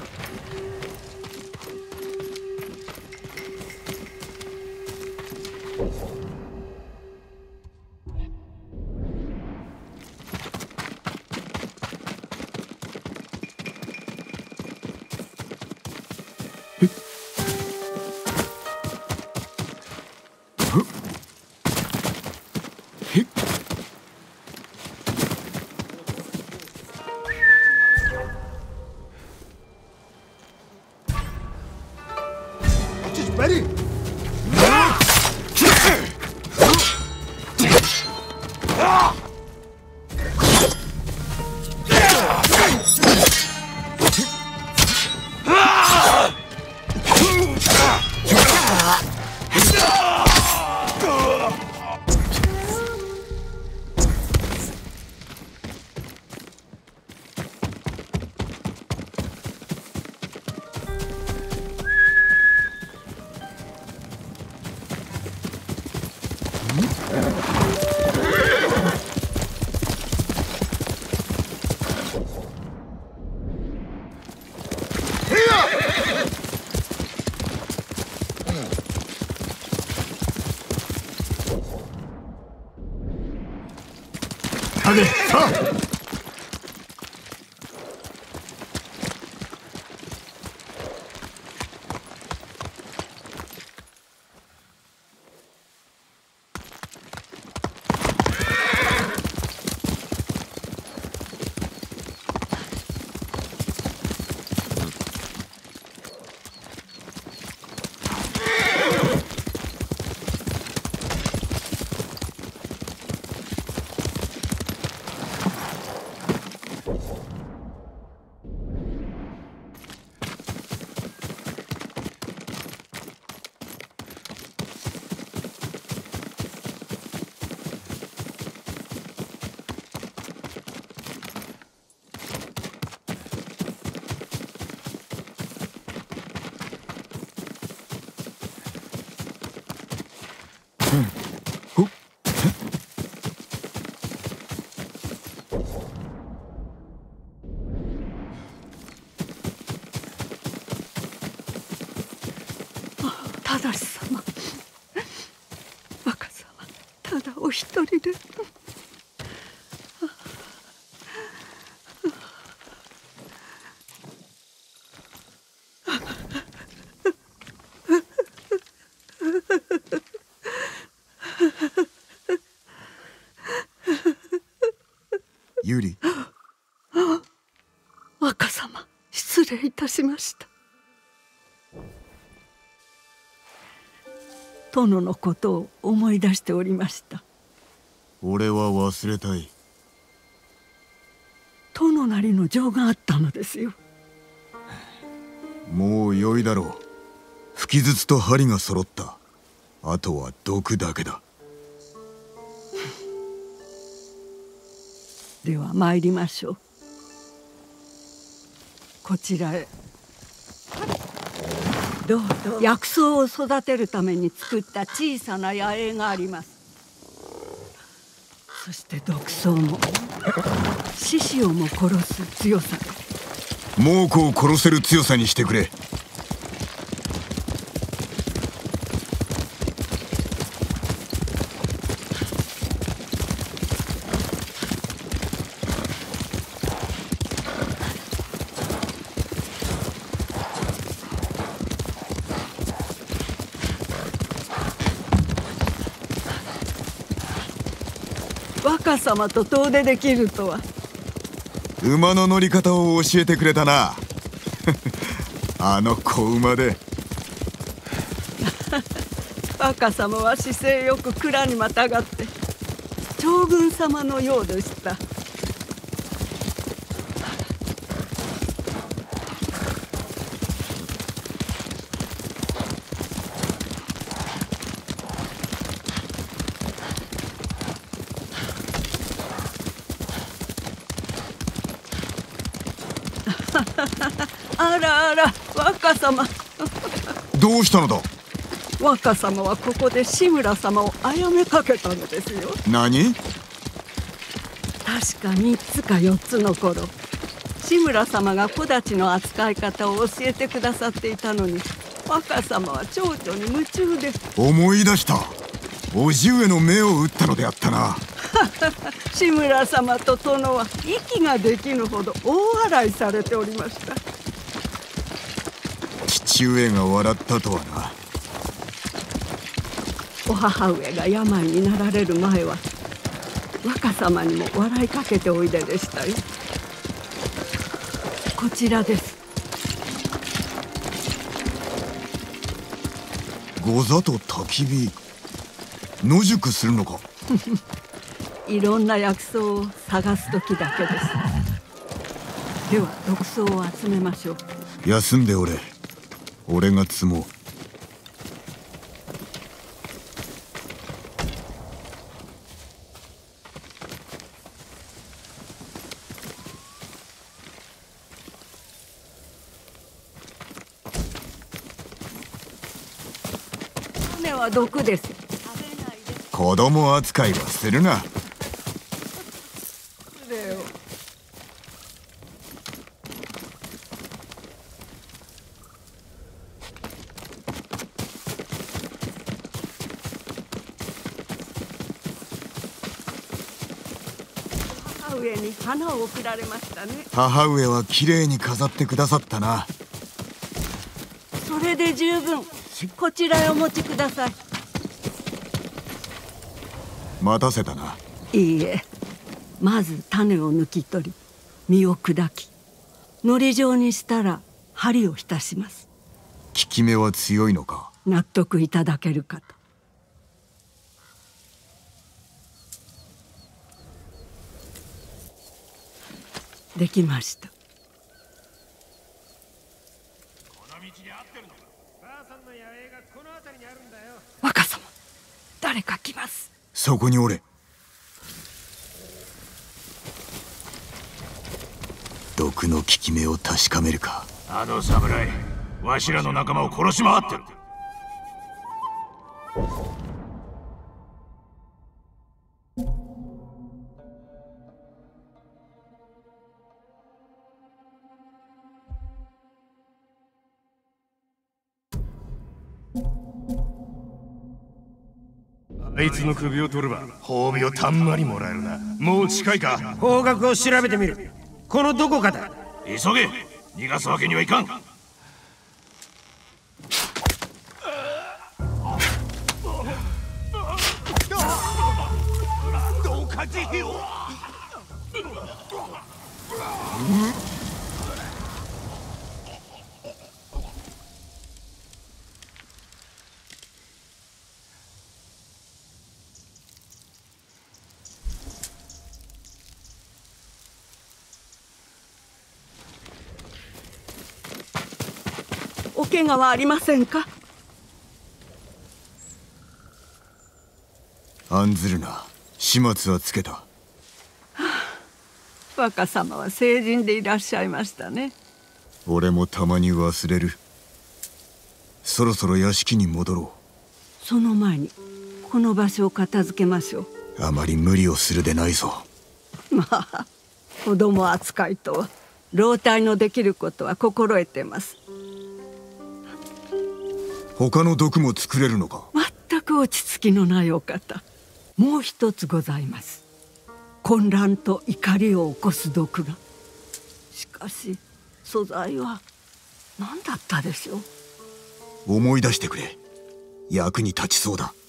Ready? Hadi, sağ! 正様、若様、ただお一人で。 ユリ。 若様、失礼いたしました。殿のことを思い出しておりました。 俺は忘れたい。 殿なりの情があったのですよ。 もう良いだろう。吹き筒と針が揃った。あとは毒だけだ。 では参りましょう。こちらへ。どうぞ。薬草を育てるために作った小さな野営があります。そして毒草も獅子をも殺す強さです。 猛虎を殺せる強さにしてくれ。 若様と遠出できるとは。 馬の乗り方を教えてくれたな。あの子馬で。 若様は姿勢よく蔵にまたがって将軍様のようでした。あらあら、若様。 どうしたのだ。 若様はここで志村様を殺めかけたのですよ。 何？ 確かみっつかよっつの頃、志村様が小太刀の扱い方を教えてくださっていたのに、若様は蝶々に夢中で。 思い出した。叔父上の目を打ったのであったな。 志村様と殿は息ができぬほど大笑いされておりました。 父上が笑ったとはな。 お母上が病になられる前は若様にも笑いかけておいででしたよ。こちらです。 御座と焚き火、野宿するのか。 いろんな薬草を探す時だけです。では毒草を集めましょう。 休んでおれ。俺が積もう。 種は毒です。 子供扱いはするな。 母上に花を贈られましたね。 母上はきれいに飾ってくださったな。 それで十分。こちらへお持ちください。 待たせたな。 いいえ、まず種を抜き取り実を砕き糊状にしたら針を浸します。 効き目は強いのか。 納得いただけるかと。できました。若様、誰か来ます。 そこにおれ。毒の効き目を確かめるか。 あの侍、わしらの仲間を殺し回ってる。 うん。 あいつの首を取れば褒美をたんまりもらえるな。もう近いか。 方角を調べてみる。このどこかだ。 急げ。逃がすわけにはいかん。どうか慈悲を。 お怪我はありませんか？ 案ずるな。始末はつけた。はあ、若様は成人でいらっしゃいましたね。 俺もたまに忘れる。そろそろ屋敷に戻ろう。その前にこの場所を片付けましょう。あまり無理をするでないぞ。 まあ子供扱いとは。老体のできることは心得てます。 他の毒も作れるのか？ 全く落ち着きのないお方。もう一つございます。混乱と怒りを起こす毒が。しかし素材は何だったでしょう？思い出してくれ。役に立ちそうだ。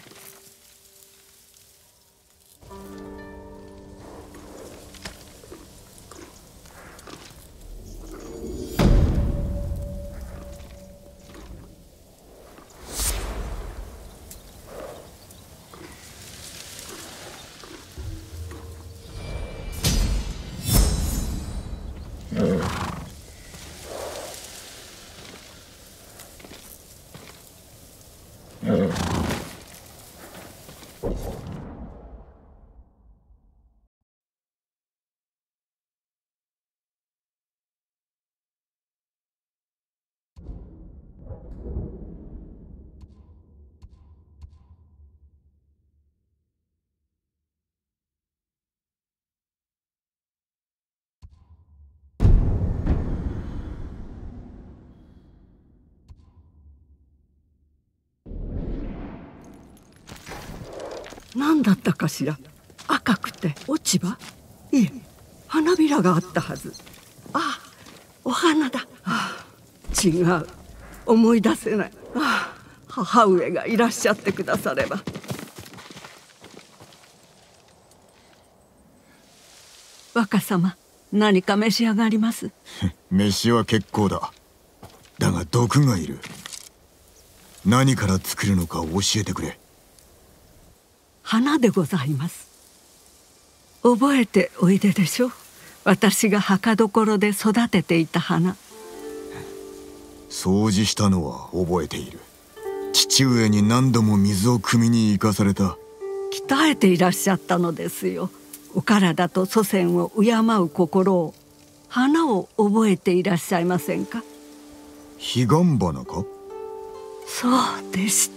何だったかしら。赤くて落ち葉？いえ、花びらがあったはず。ああ、お花だ。ああ、違う。思い出せない。ああ、母上がいらっしゃってくだされば。若様、何か召し上がります？ 飯は結構だ。だが毒がいる。何から作るのか教えてくれ。 花でございます。覚えておいででしょう。私が墓所で育てていた花。 掃除したのは覚えている。父上に何度も水を汲みに行かされた。 鍛えていらっしゃったのですよ。お体と祖先を敬う心を。花を覚えていらっしゃいませんか？ 彼岸花か？ そうでした。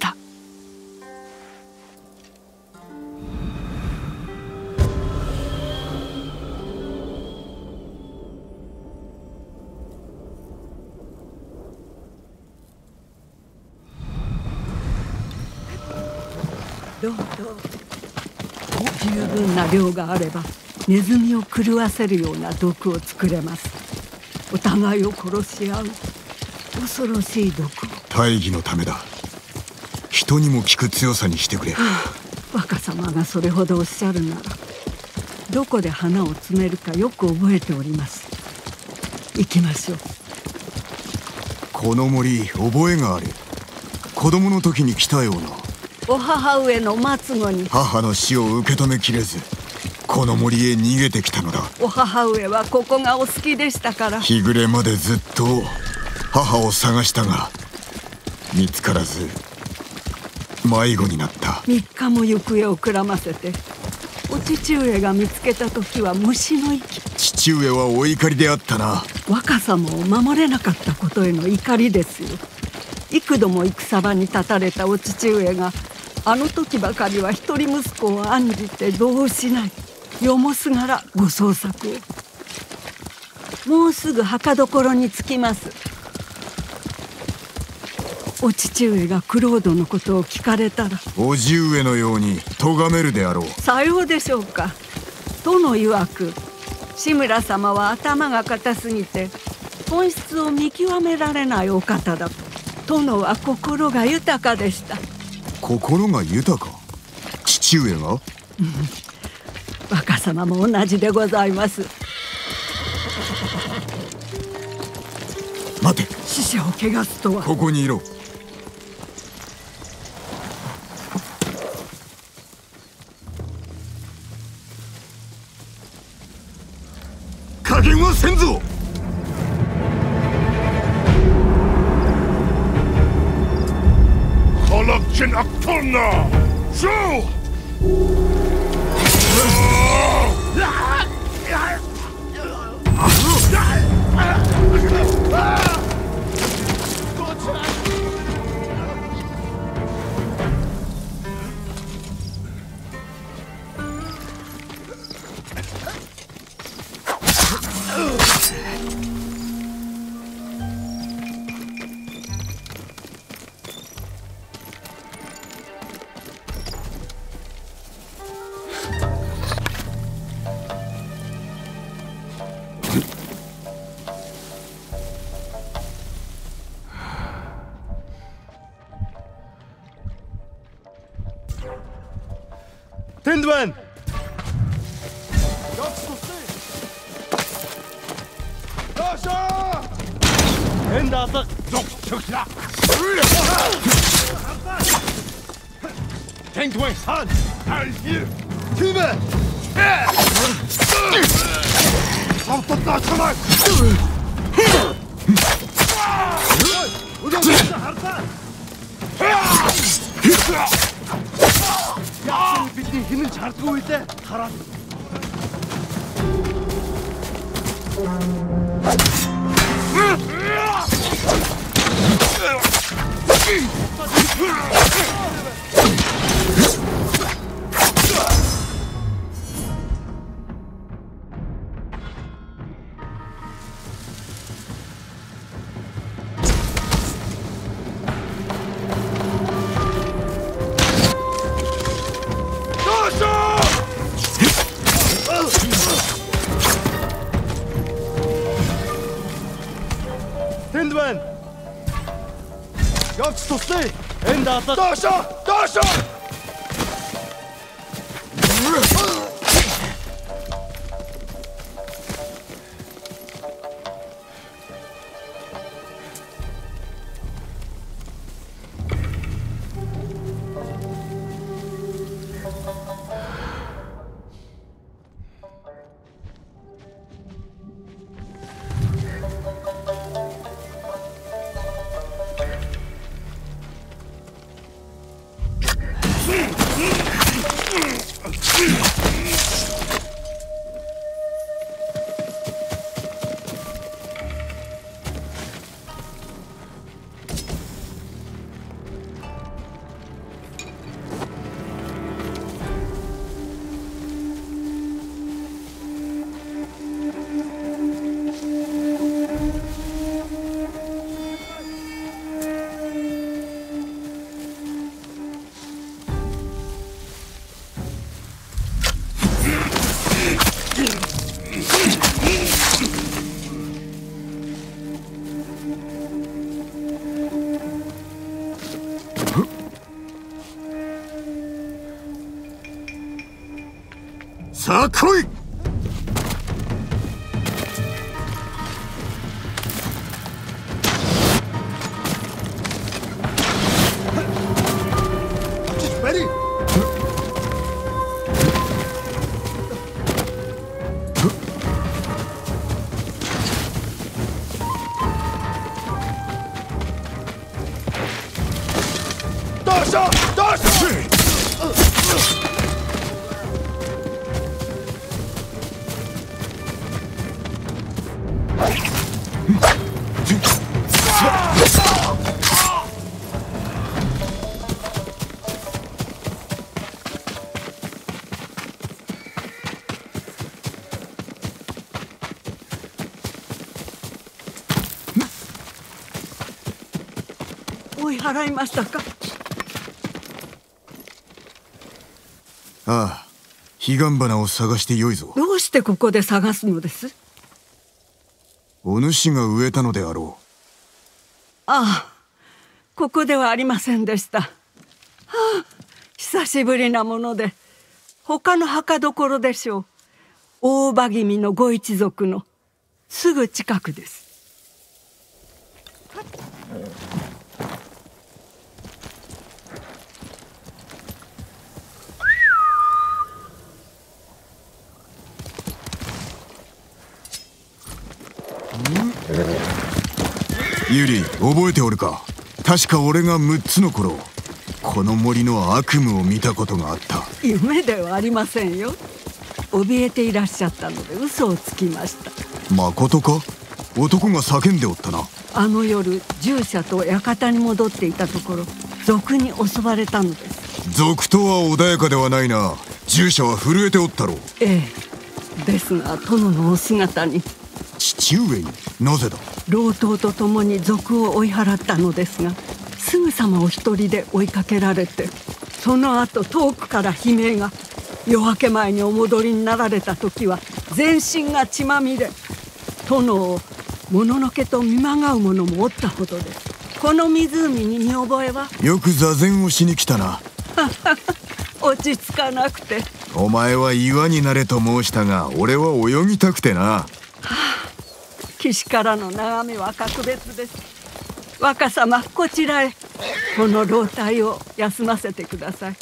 どうぞ。十分な量があればネズミを狂わせるような毒を作れます。お互いを殺し合う恐ろしい毒を。 大義のためだ。人にも効く強さにしてくれ。はあ、若様がそれほどおっしゃるならどこで花を摘めるかよく覚えております。行きましょう。 この森覚えがある。子供の時に来たような。 お母上の末後に母の死を受け止めきれずこの森へ逃げてきたのだ。 お母上はここがお好きでしたから。 日暮れまでずっと母を探したが見つからず迷子になった。 みっかも行方をくらませてお父上が見つけた時は虫の息。 父上はお怒りであったな。 若様を守れなかったことへの怒りですよ。幾度も戦場に立たれたお父上があの時ばかりは一人息子を案じて同をしない。よもすがらご捜索を。もうすぐ墓所に着きます。 お父上がクロードのことを聞かれたら、 叔父上のように咎めるであろう。 さようでしょうか。殿曰く志村様は頭が固すぎて本質を見極められないお方だ。殿は心が豊かでした。 心が豊か？父上が？ 若様も同じでございます。 待て。 死者を汚すとは。 ここにいろ。加減はせんぞ。 خلقتن أقتلنا شو Tindwen! Dasha! Endatık! Yok çıkla! Tindwen! Han! Halgir! Kime! Altında açamak! Ulan harta! 약속 бидний хинэн чардгүй үедээ хараад. Tindwen! Явж туслая! Энд алга! Доошо! Доошо! さあ来い。 追い払いましたか？ ああ、彼岸花を探してよいぞ。 どうしてここで探すのです？ お主が植えたのであろう。 ああ、ここではありませんでした。はあ、久しぶりなもので、他の墓所でしょう。大場君のご一族のすぐ近くです。 ユリ、覚えておるか？確か俺がむっつの頃、この森の悪夢を見たことがあった。 夢ではありませんよ。怯えていらっしゃったので嘘をつきました。 まことか？男が叫んでおったな。 あの夜、従者と館に戻っていたところ、賊に襲われたのです。 賊とは穏やかではないな。従者は震えておったろう。 ええ、ですが殿のお姿に。 父上に？なぜだ？ 老頭と共に賊を追い払ったのですが、すぐさまお一人で追いかけられて、その後遠くから悲鳴が。夜明け前にお戻りになられた時は全身が血まみれ、殿をもののけと見まがう者もおったほどです。この湖に見覚えは？ よく座禅をしに来たな。 落ち着かなくて。 お前は岩になれと申したが、俺は泳ぎたくてな。はあ、岸からの眺めは格別です。若様、こちらへ。この老体を休ませてください。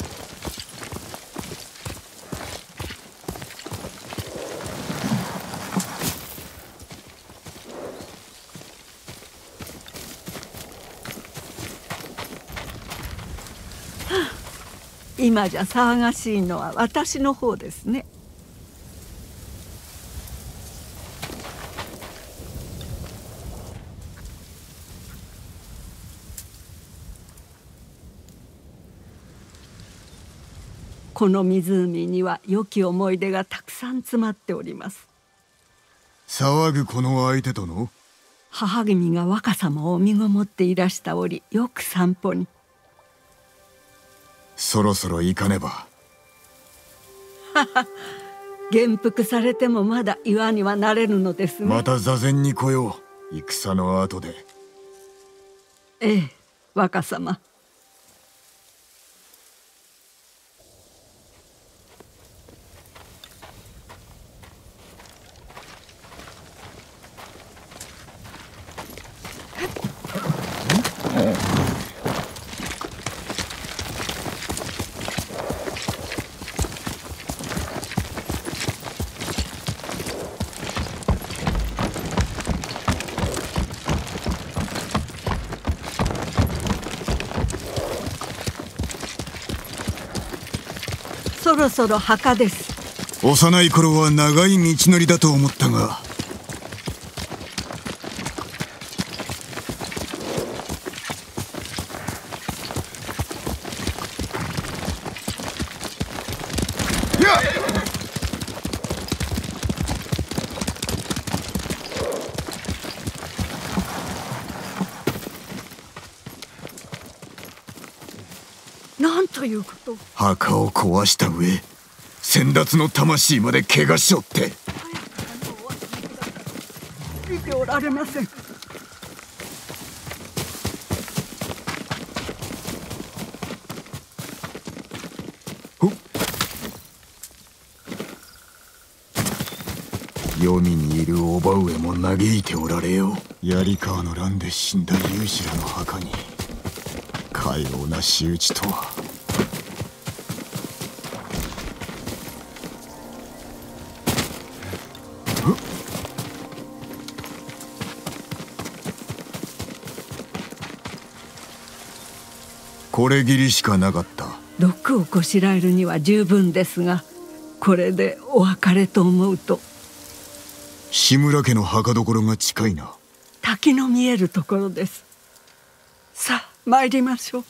今じゃ騒がしいのは私の方ですね。この湖には良き思い出がたくさん詰まっております。 騒ぐこの相手との？ 母君が若様を身ごもっていらした折、よく散歩に。 そろそろ行かねば。 元服されてもまだ岩にはなれるのですね。 また座禅に来よう。戦の後で。 ええ、若様。そろそろ墓です。 幼い頃は長い道のりだと思ったが。 なんということ。 墓を壊した上、先達の魂まで怪我しおって。 見ておられません。 黄泉にいる叔母上も嘆いておられよ。槍川の乱で死んだ勇士らの墓にかような仕打ちとは。これぎりしかなかった。 毒をこしらえるには十分ですが、これでお別れと思うと。 志村家の墓所が近いな。 滝の見えるところです。さあ参りましょう。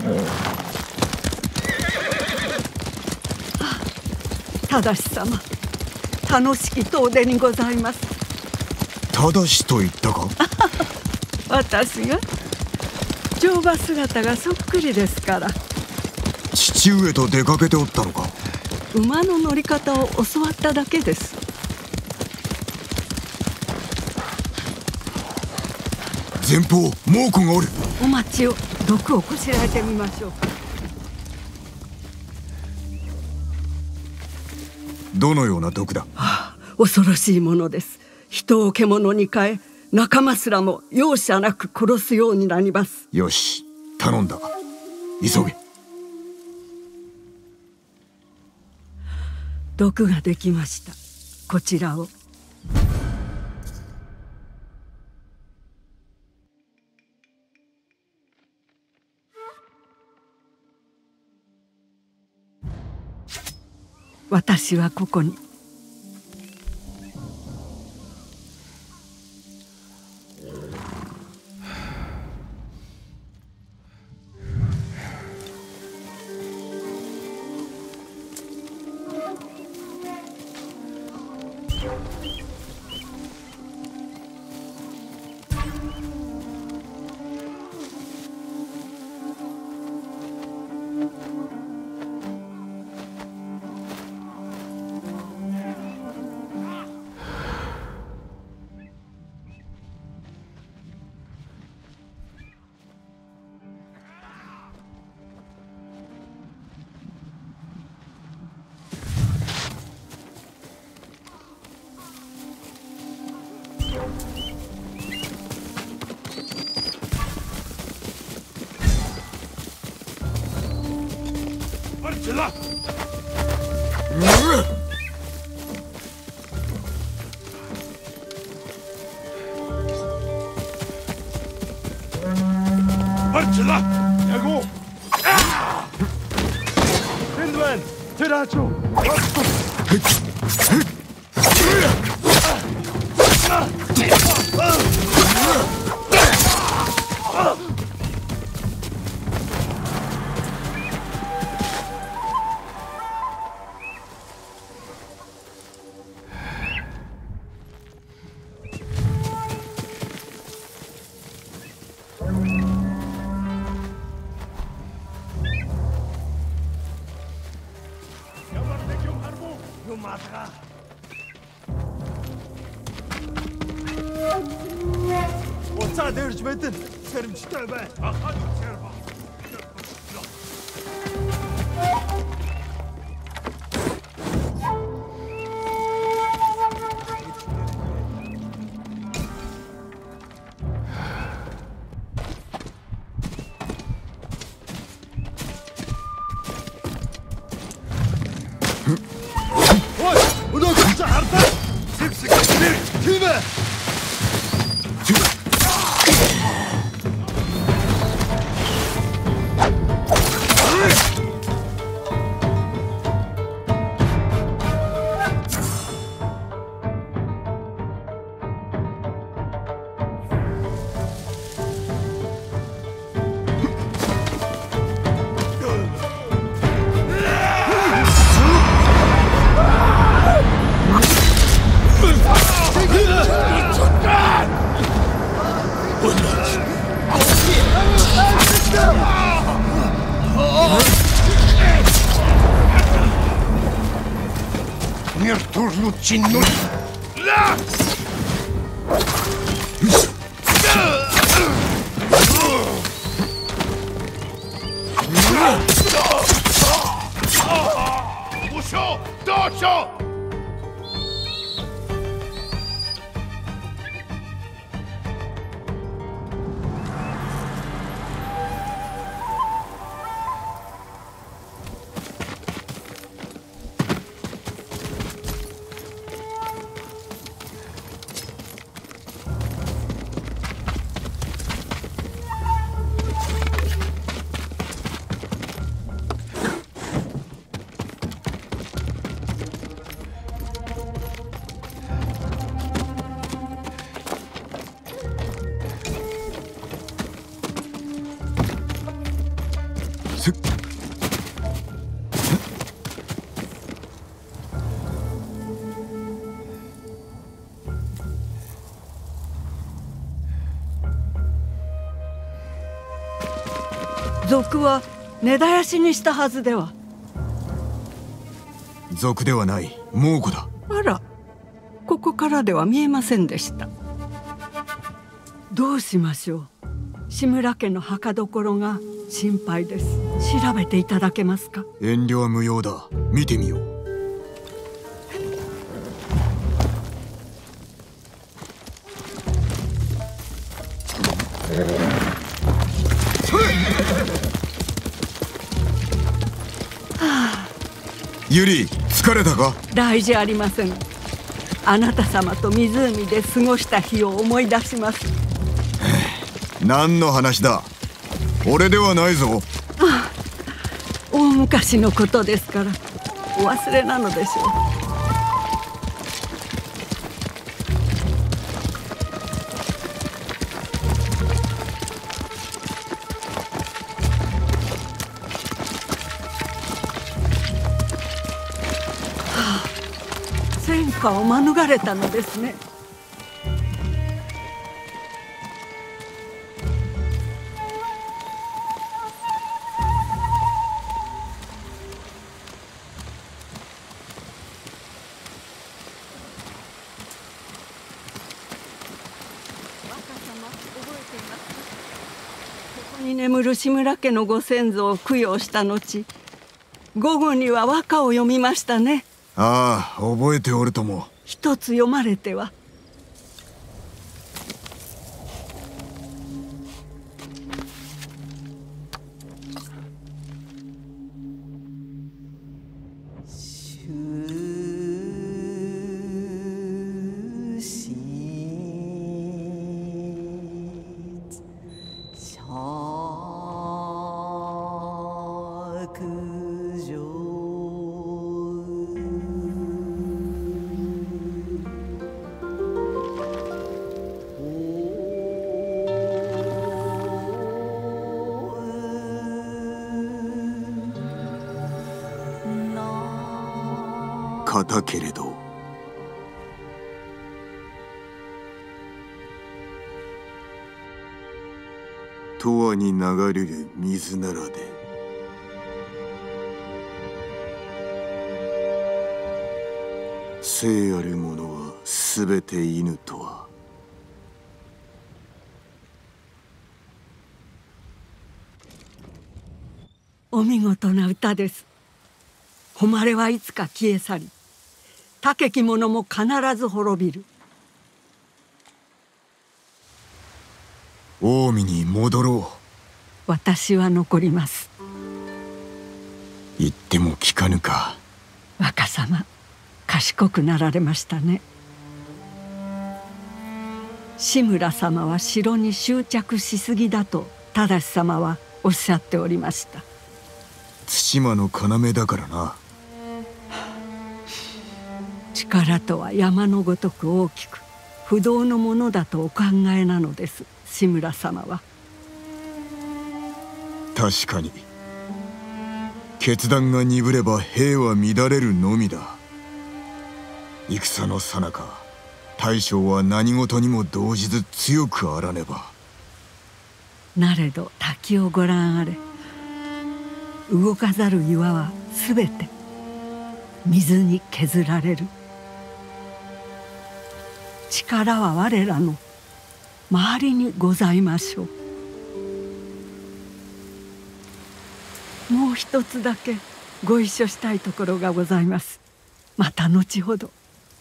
正し様、楽しき遠出にございます。 正しと言ったか？ 私が乗馬姿がそっくりですから。 父上と出かけておったのか？ 馬の乗り方を教わっただけです。 前方猛虎がおる。 お待ちを。毒をこしらえてみましょう。 どのような毒だ？ はあ、恐ろしいものです。人を獣に変え、仲間すらも容赦なく殺すようになります。 よし、頼んだ。急げ。 毒ができました。こちらを。私はここに。 賊は根絶やしにしたはずでは。 賊ではない、猛虎だ。 あら、ここからでは見えませんでした。どうしましょう。志村家の墓所が心配です。調べていただけますか？ 遠慮は無用だ。見てみよう。ユリ、疲れたか？ 大事ありません。あなた様と湖で過ごした日を思い出します。 何の話だ？俺ではないぞ。 ああ、大昔のことですからお忘れなのでしょう。戦火を免れたのですね。ここに眠る志村家のご先祖を供養した後、午後には和歌を読みましたね。 ああ、覚えておるとも。 一つ読まれては。 かたけれど永遠に流れる水ならで生あるものはすべて犬とは。 お見事な歌です。誉れはいつか消え去り、高き者も必ず滅びる。 近江に戻ろう。 私は残ります。 言っても聞かぬか。 若様、賢くなられましたね。志村様は城に執着しすぎだと忠様はおっしゃっておりました。 対馬の要だからな。 力とは山のごとく大きく不動のものだとお考えなのです、志村様は。 確かに決断が鈍れば兵は乱れるのみだ。戦の最中、大将は何事にも動じず強くあらねば。 なれど滝をご覧あれ。動かざる岩はすべて水に削られる。力は我らの周りにございましょう。もう一つだけご一緒したいところがございます。また後ほど。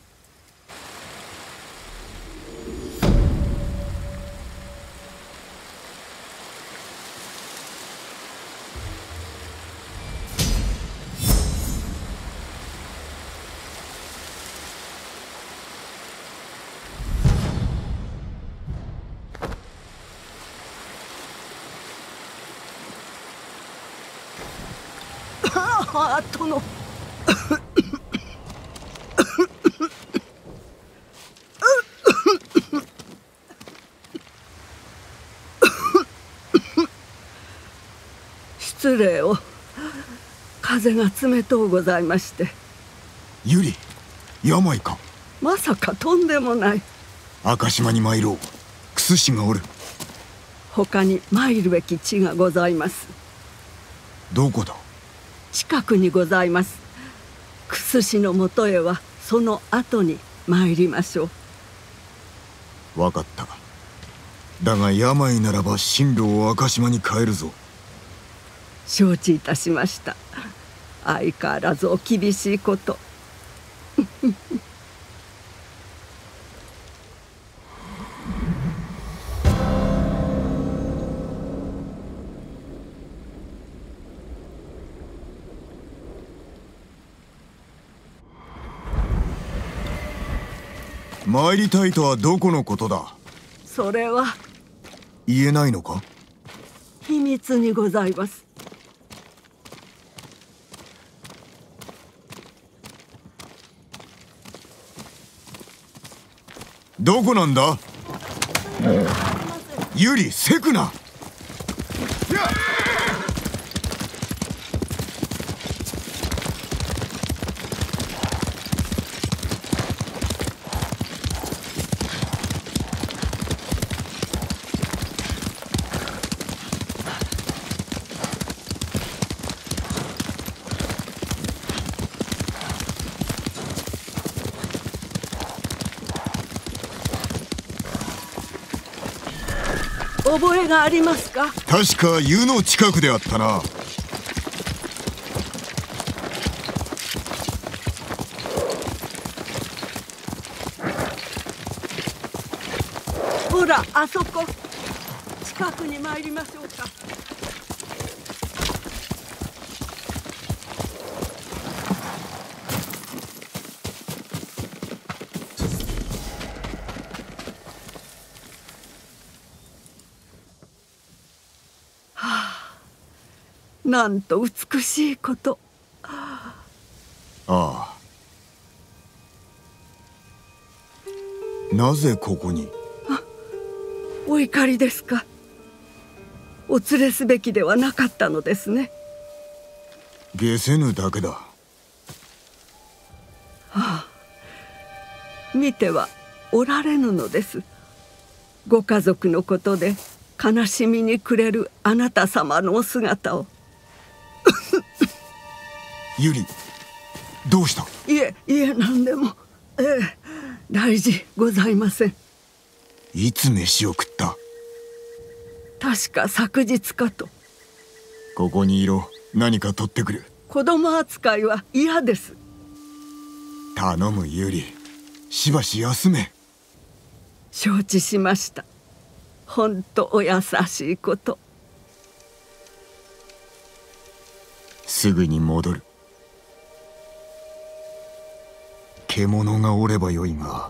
あー殿失礼を。風が冷とうございまして。 ユリ、病か？ まさかとんでもない。 赤島に参ろう。薬師がおる。 他に参るべき地がございます。 どこだ？ 近くにございます。クス氏のもとへはその後に参りましょう。分かった。だが病ならば進路を赤島に変えるぞ。 承知いたしました。相変わらずお厳しいこと。 参りたいとはどこのことだ？ それは言えないのか？ 秘密にございます。 どこなんだ？ユリ、セクナ。 覚えがありますか？ 確か湯の近くであったな。 ほら、あそこ。近くに参りましょうか。なんと美しいこと。 ああ。なぜここに？ お怒りですか？お連れすべきではなかったのですね。 下せぬだけだ。 はあ、見てはおられぬのです。ご家族のことで悲しみに暮れるあなた様のお姿を。 ユリ、どうした？ いえいえ、何でも、ええ、大事ございません。 いつ飯を食った？ 確か昨日かと。 ここにいろ。何か取ってくる。 子供扱いは嫌です。 頼むユリ、しばし休め。 承知しました。ほんとお優しいこと。 すぐに戻る。獣がおればよいが。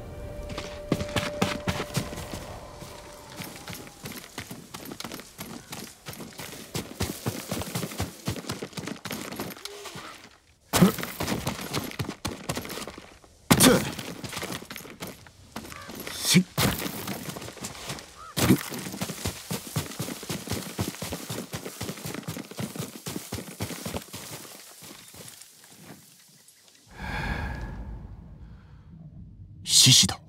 獅子だ。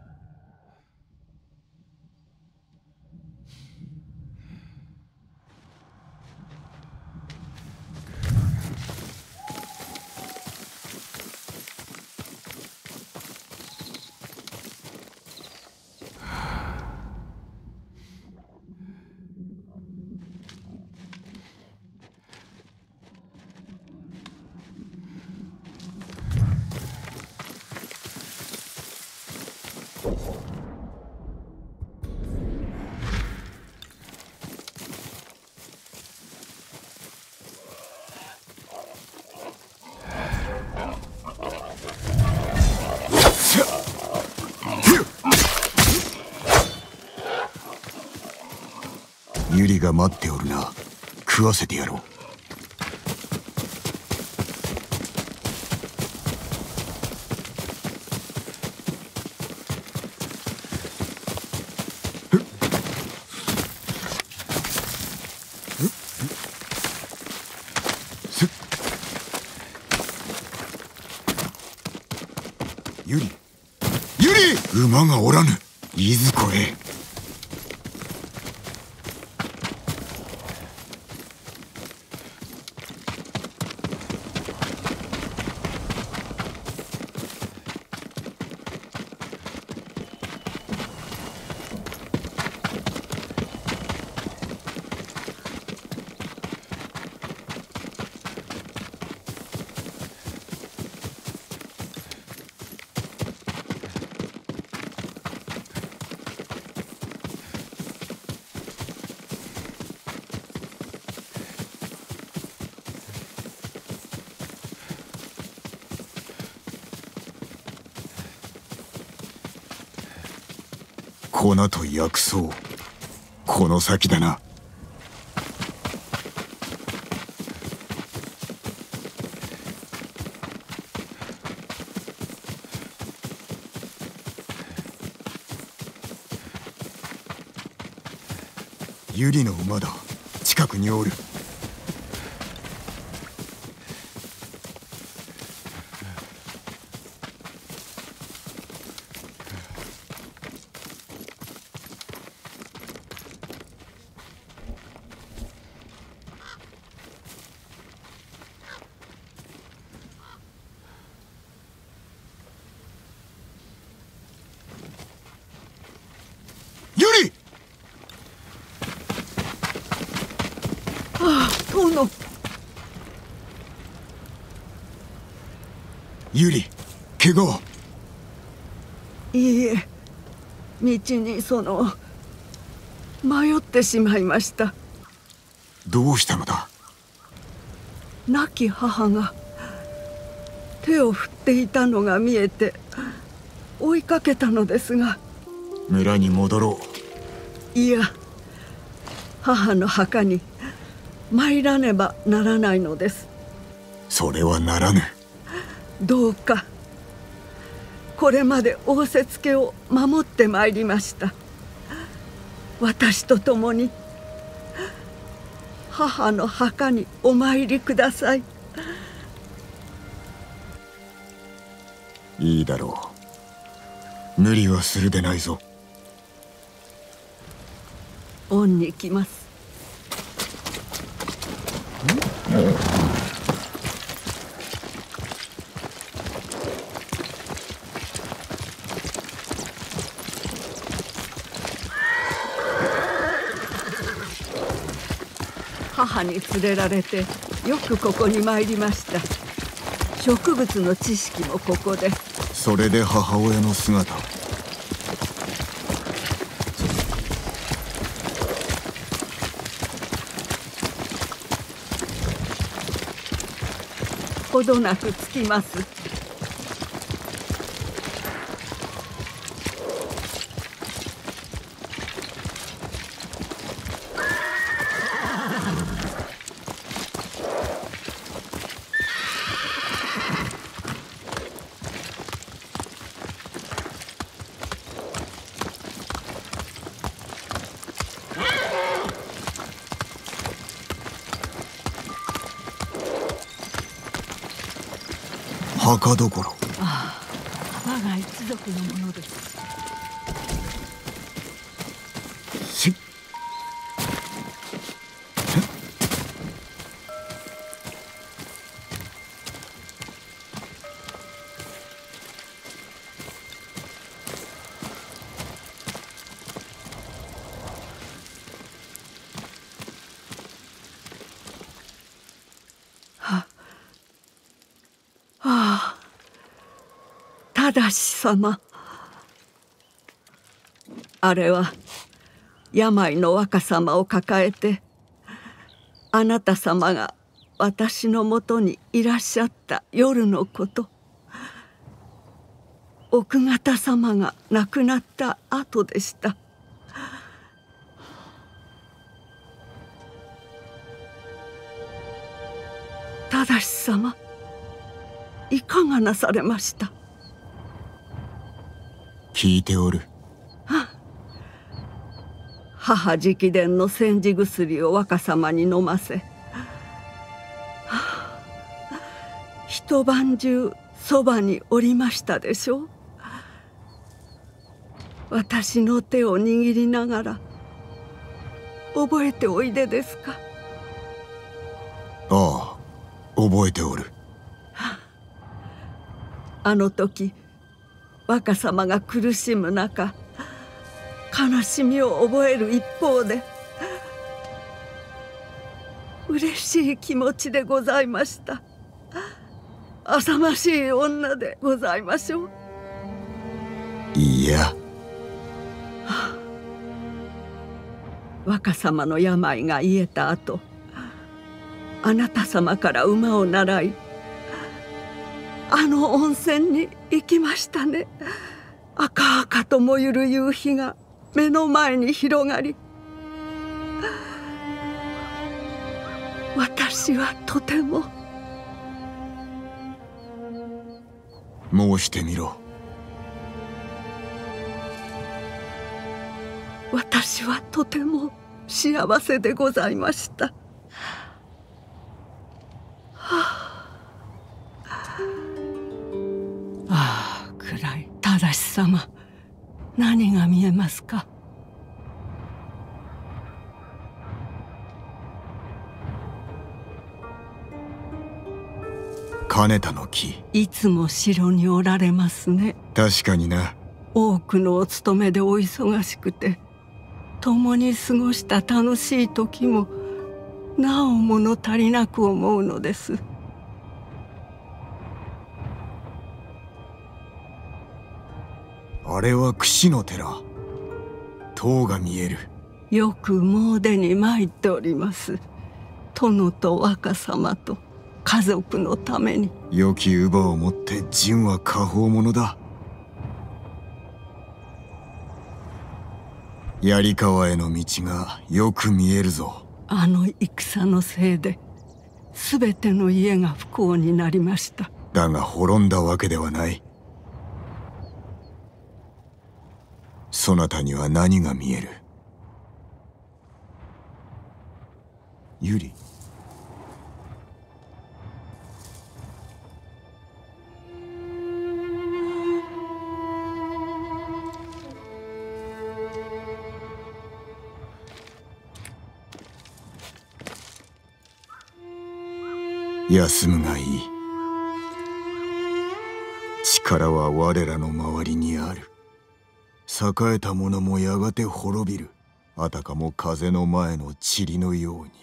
ユリが待っておるな。食わせてやろう。ユリ、ユリ！馬がおらぬ。いずこへ。 粉と薬草、この先だな。ユリの馬だ。近くにおる。ユリ！ ああ、殿。 ユリ、怪我は？ いいえ、道にその迷ってしまいました。 どうしたのだ？ 亡き母が手を振っていたのが見えて追いかけたのですが。 村に戻ろう。いや、母の墓に参らねばならないのです。 それはならぬ。 どうかこれまで仰せつけを守ってまいりました。私と共に母の墓にお参りください。 いいだろう。無理はするでないぞ。 恩に来ます。母に連れられてよくここに参りました。植物の知識もここで。 それで母親の姿。 ほどなくつきます。 墓どころ。 ああ、我が一族のものです。 し正様、あれは病の若様を抱えてあなた様が私のもとにいらっしゃった夜のこと。奥方様が亡くなった後でした。正様、いかがなされました？ 聞いておる。 母直伝の煎じ薬を若様に飲ませ、一晩中そばにおりましたでしょう。私の手を握りながら覚えておいでですか？ ああ、覚えておる。 あの時若様が苦しむ中、悲しみを覚える一方で嬉しい気持ちでございました。浅ましい女でございましょう。 いや、はあ、若様の病が癒えた後、あなた様から馬を習い、あの温泉に行きましたね。赤々と燃ゆる夕日が目の前に広がり、私はとても。 申してみろ。 私はとても幸せでございました。はあ、ああ、暗い。正様、何が見えますか？ 金田の木。 いつも城におられますね。 確かにな。 多くのお勤めでお忙しくて、共に過ごした楽しい時もなお物足りなく思うのです。 あれは櫛の寺。塔が見える。 よく詣に参っております。殿と若様と家族のために。 良き乳母をもって陣は果報者だ。槍川への道がよく見えるぞ。 あの戦のせいで全ての家が不幸になりました。 だが滅んだわけではない。そなたには何が見える？ユリ。休むがいい。力は我らの周りにある。栄えた者もやがて滅びる。あたかも風の前の塵のように。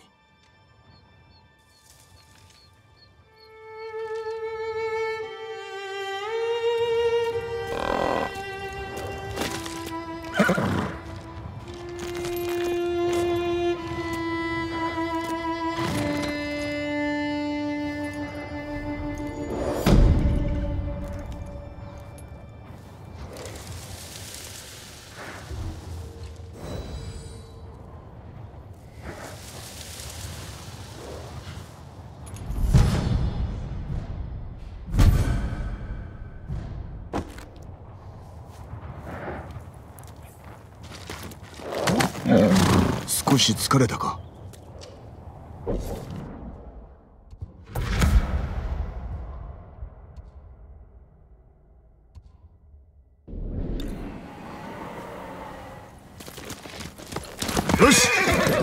少し疲れたか？ よし！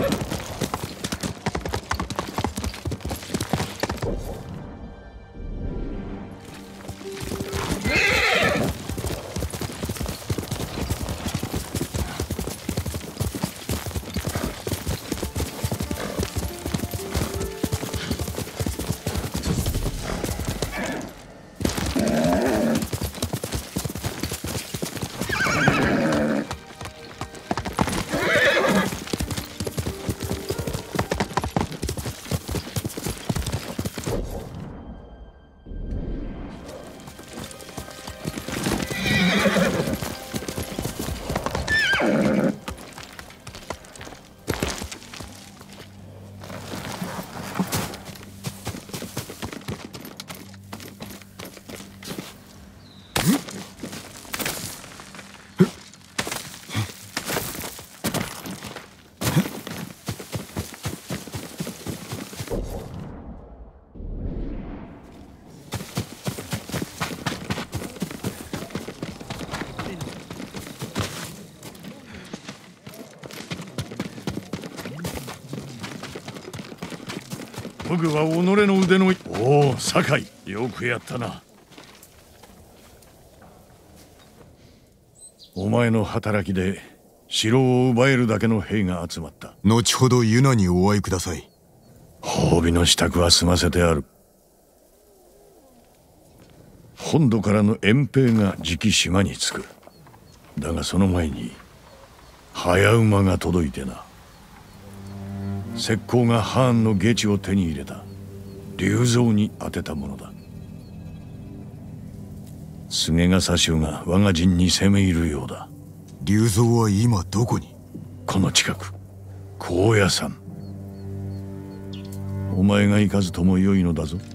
僕は己の腕の。おお、酒井、よくやったな。お前の働きで城を奪えるだけの兵が集まった。 後ほどユナにお会いください。 褒美の支度は済ませてある。本土からの遠兵がじき島に着く。だがその前に早馬が届いてな。石膏がハーンの下地を手に入れた。竜蔵に当てたものだ。菅笠衆が我が陣に攻め入るようだ。 龍蔵は今どこに？ この近く、高野山。お前が行かずともよいのだぞ。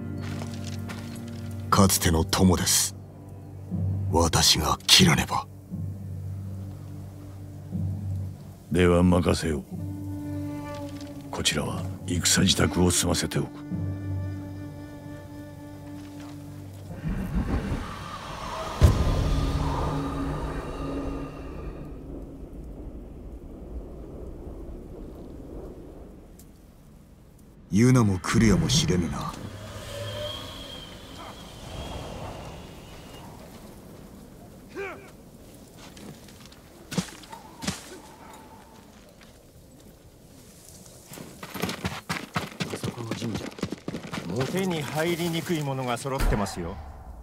かつての友です。私が切らねば。 では任せよう。こちらは戦支度を済ませておく。 ユナも来るやもしれぬな。 手に入りにくいものが揃ってますよ。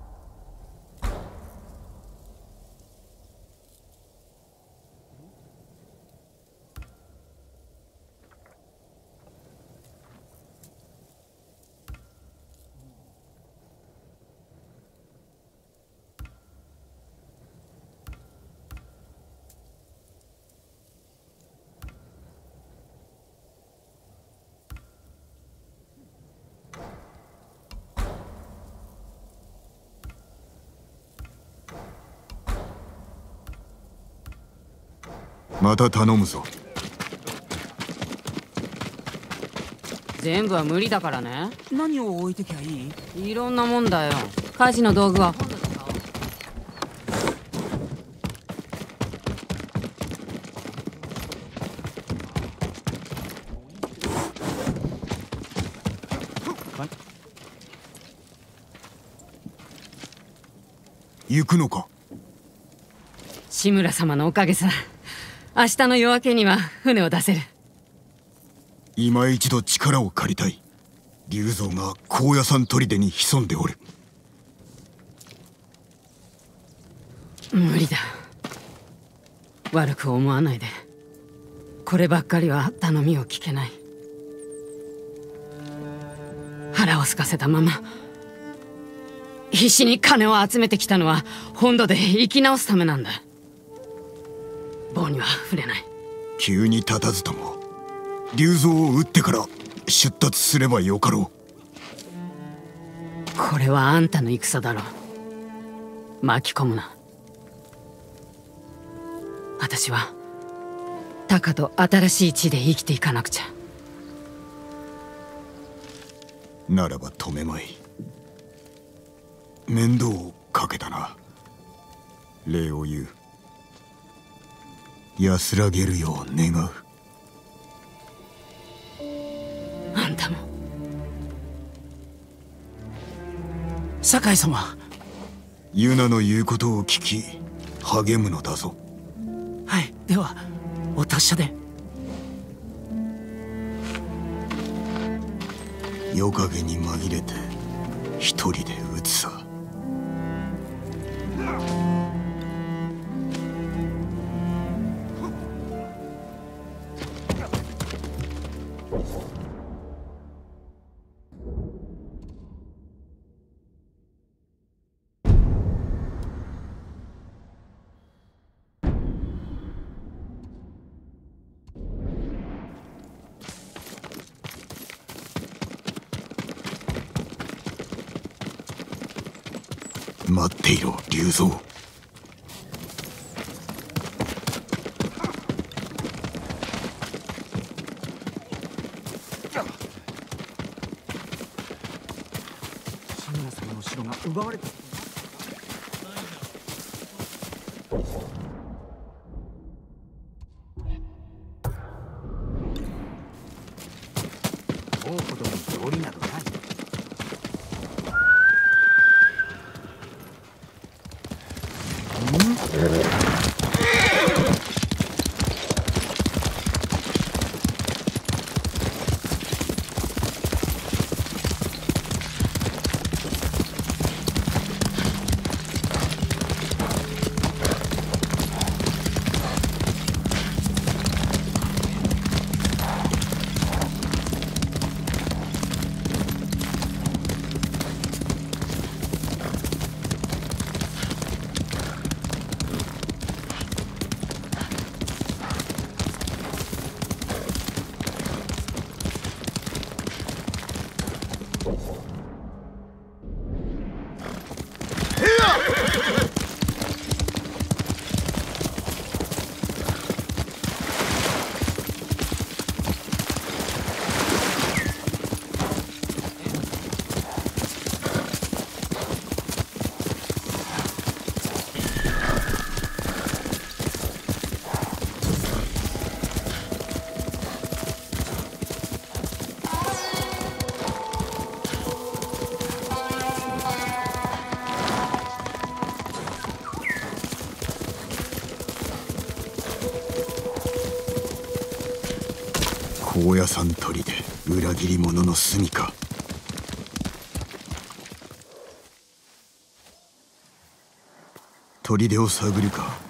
また頼むぞ。 全部は無理だからね。 何を置いてきゃいい？ いろんなもんだよ。家事の道具は本土で買おう。 行くのか？ 志村様のおかげさ。明日の夜明けには船を出せる。 今一度力を借りたい。龍蔵が高野山砦に潜んでおる。 無理だ。悪く思わないで。こればっかりは頼みを聞けない。腹を空かせたまま必死に金を集めてきたのは本土で生き直すためなんだ。棒には触れない。 急に立たずとも龍蔵を撃ってから出立すればよかろう。これはあんたの戦だろう。巻き込むな。私はタカと新しい地で生きていかなくちゃ。 ならば止めまい。面倒をかけたな。礼を言う。安らげるよう願う。 あんたも。 酒井様。 ユナの言うことを聞き励むのだぞ。 はい、ではお達者で。 夜影に紛れて一人で撃つさ。待っていろ、龍蔵。 志村様の城が奪われた。 王ほどの道理などない。 高野山砦、裏切り者の住処。砦を探るか。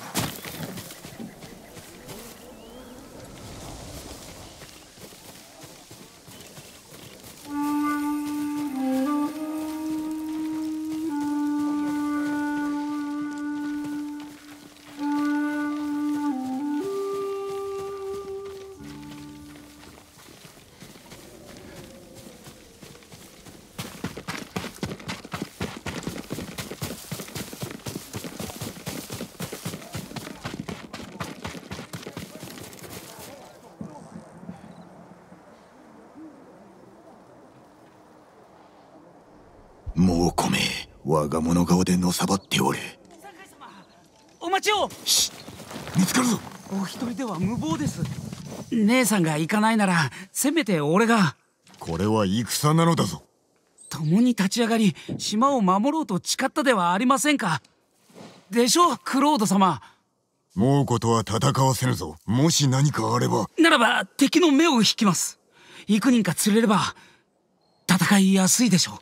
もうこめ、我が物顔でのさばっておれ。 お待ちを。 見つかるぞ。 お一人では無謀です。姉さんが行かないならせめて俺が。 これは戦なのだぞ。 共に立ち上がり島を守ろうと誓ったではありませんか。でしょうクロード様。 もうことは戦わせぬぞ。もし何かあれば。 ならば敵の目を引きます。幾人か釣れれば戦いやすいでしょう。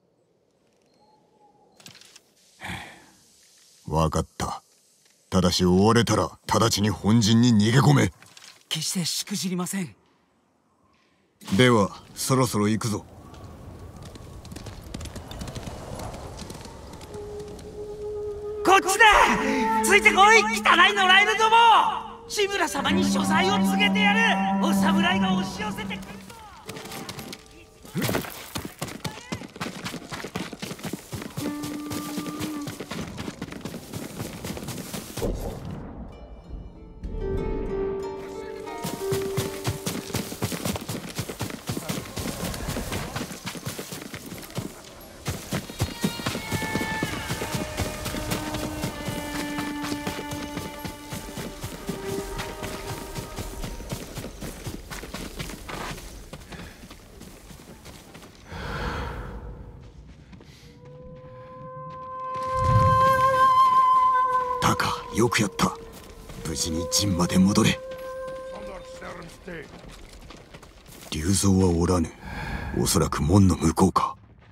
わかった。ただし追われたら直ちに本陣に逃げ込め。 決してしくじりません。 ではそろそろ行くぞ。 こっちだ。ついてこい、汚い野良犬ども。志村様に所在を告げてやる。お侍が押し寄せてくるぞ。 よくやった。無事に陣まで戻れ。龍蔵はおらぬ。おそらく門の向こうか。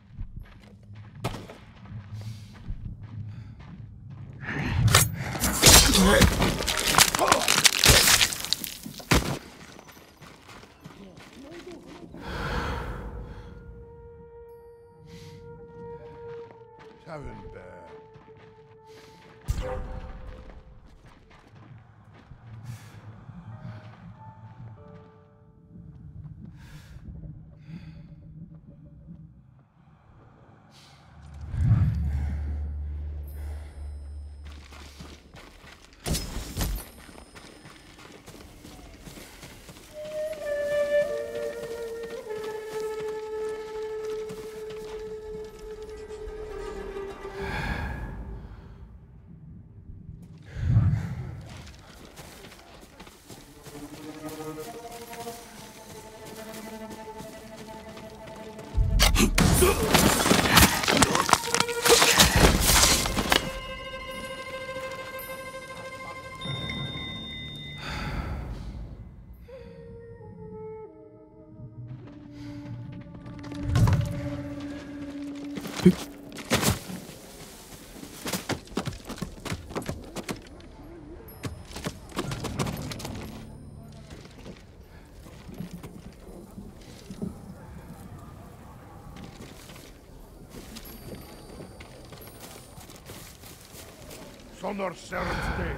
Zonder Serensteen.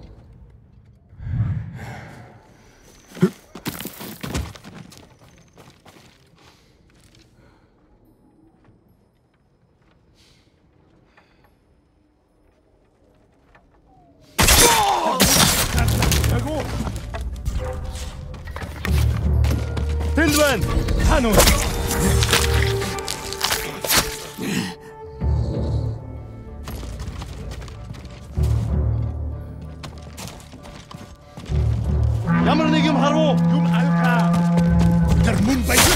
Tindwen! Hanus! Jammer yum haro, yum alka. Der Mund bei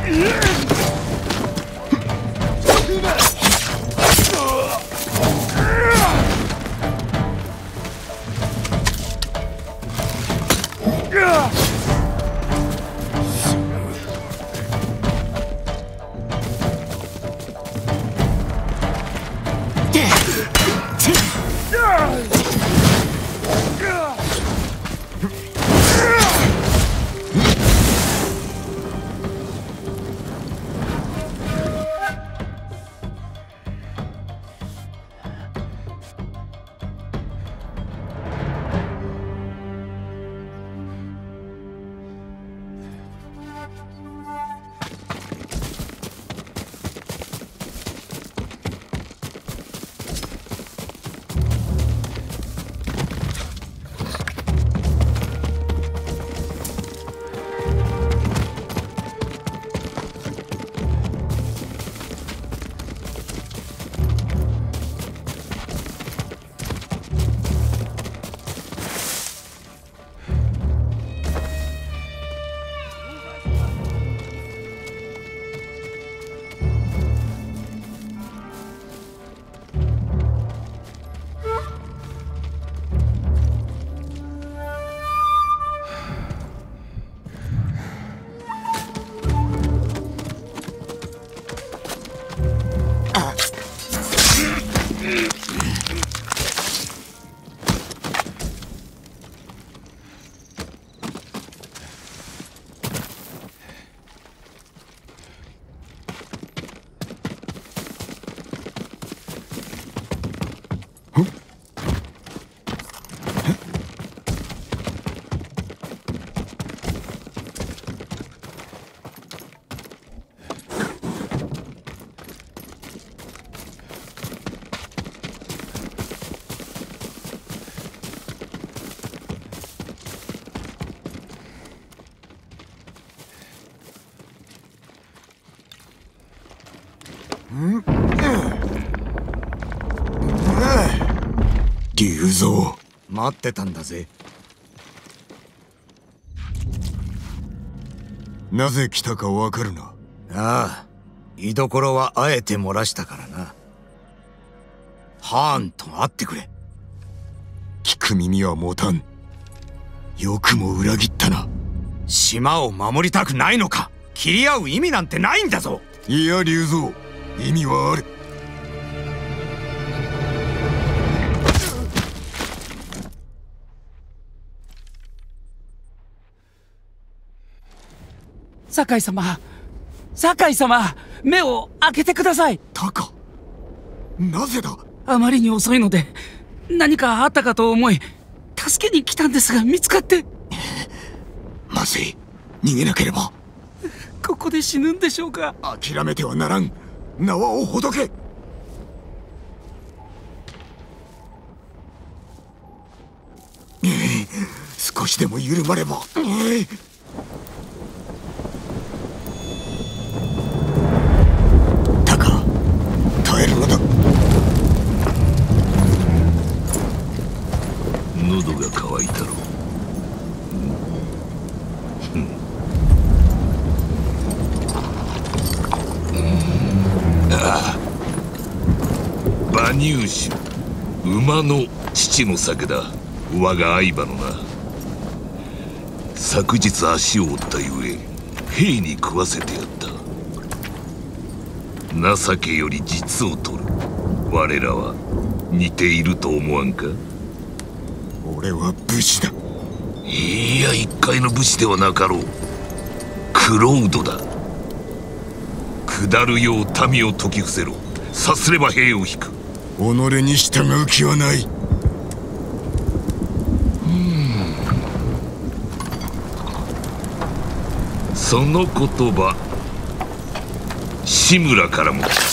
龍蔵、待ってたんだぜ。なぜ来たかわかるな。ああ、居所はあえて漏らしたからな。ハーンと会ってくれ。聞く耳は持たん。よくも裏切ったな。島を守りたくないのか。切り合う意味なんてないんだぞ。いや龍蔵、意味はある。 酒井様、酒井様、目を開けてください。 タカ、なぜだ。 あまりに遅いので何かあったかと思い助けに来たんですが見つかって。 まずい、逃げなければ。 ここで死ぬんでしょうか。 諦めてはならん。縄をほどけ。少しでも緩まれば。タカ、耐えるのだ。 喉が渇いたろう。ああ、馬乳酒、馬の父の酒だ。我が相場のな。昨日足を折ったゆえ兵に食わせてやった。情けより実を取る。我らは似ていると思わんか。 俺は武士だ。 いや、一介の武士ではなかろう。クロードだ。下るよう民を説き伏せろ。さすれば兵を引く。 己に従う気はない。 その言葉、志村からも来た。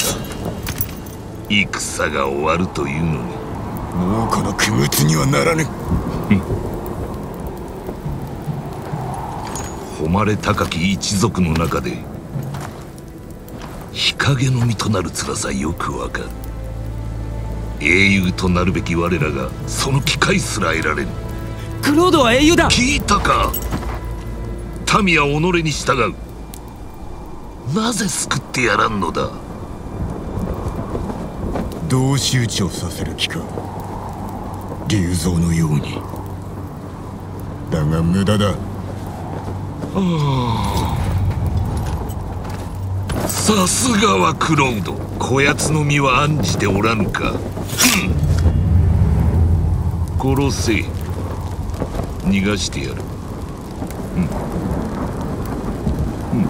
戦が終わるというのに。 もうこの傀儡にはならぬ。 誉れ高き一族の中で日陰の身となる辛さよくわかる。英雄となるべき我らがその機会すら得られぬ。 クロードは英雄だ。 聞いたか。民は己に従う。 なぜ救ってやらんのだ。 同士討ちをさせる気か、竜蔵のように。だが無駄だ。 さすがはクロウド、こやつの身は案じておらぬか。殺せ、逃がしてやる。うんうん。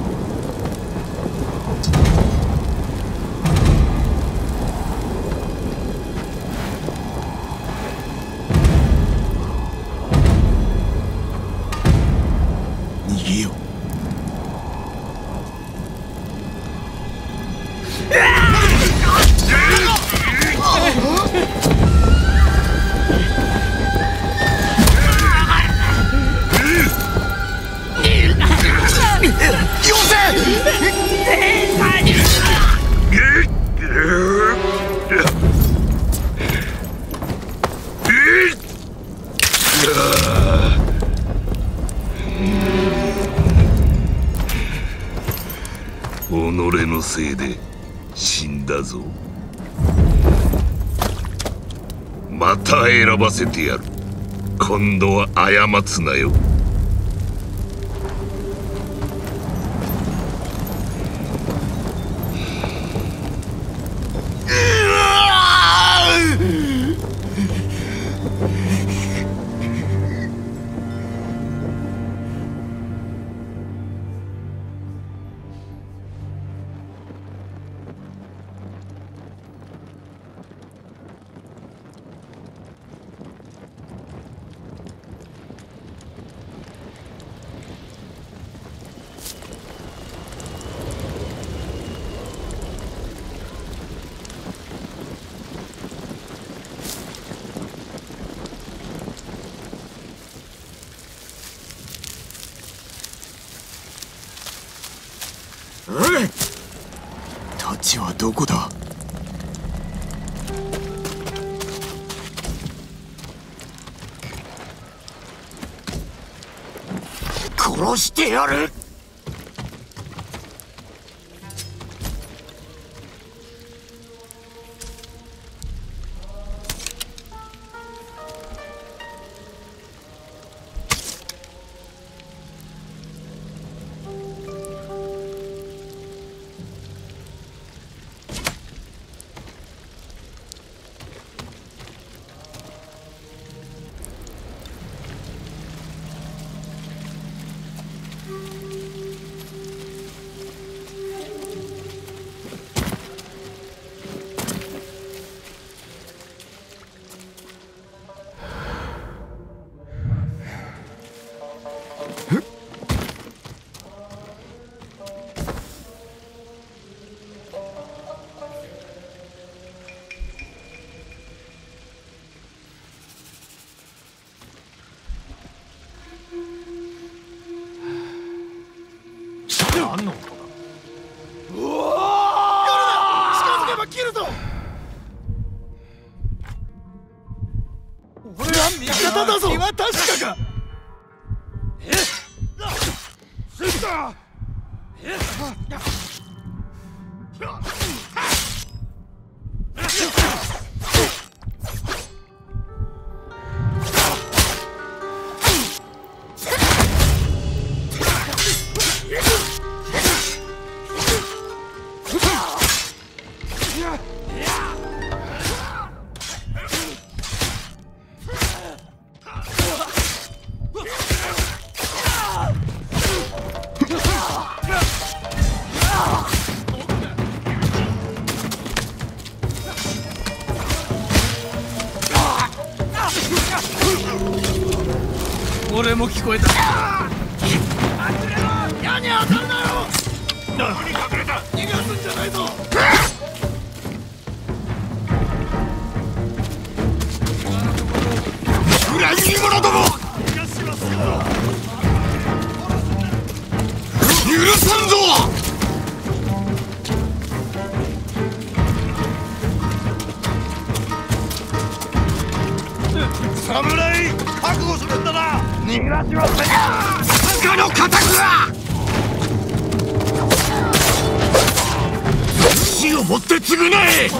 逃げよ。 己のせいで死んだぞ。また選ばせてやる。今度は過つなよ。 タチはどこだ。 殺してやる。 何の音だ。うわー！近づけば切るぞ。俺は味方だぞ。君は確かか。えっ？スイカ。えっ？俺も聞こえた。矢に当たるなよ。どこに隠れた。逃がすんじゃないぞ。裏切り者ども。逃がしますよ。許さんぞ。侍、覚悟するんだな。逃がしません。スカの家宅は持って償え。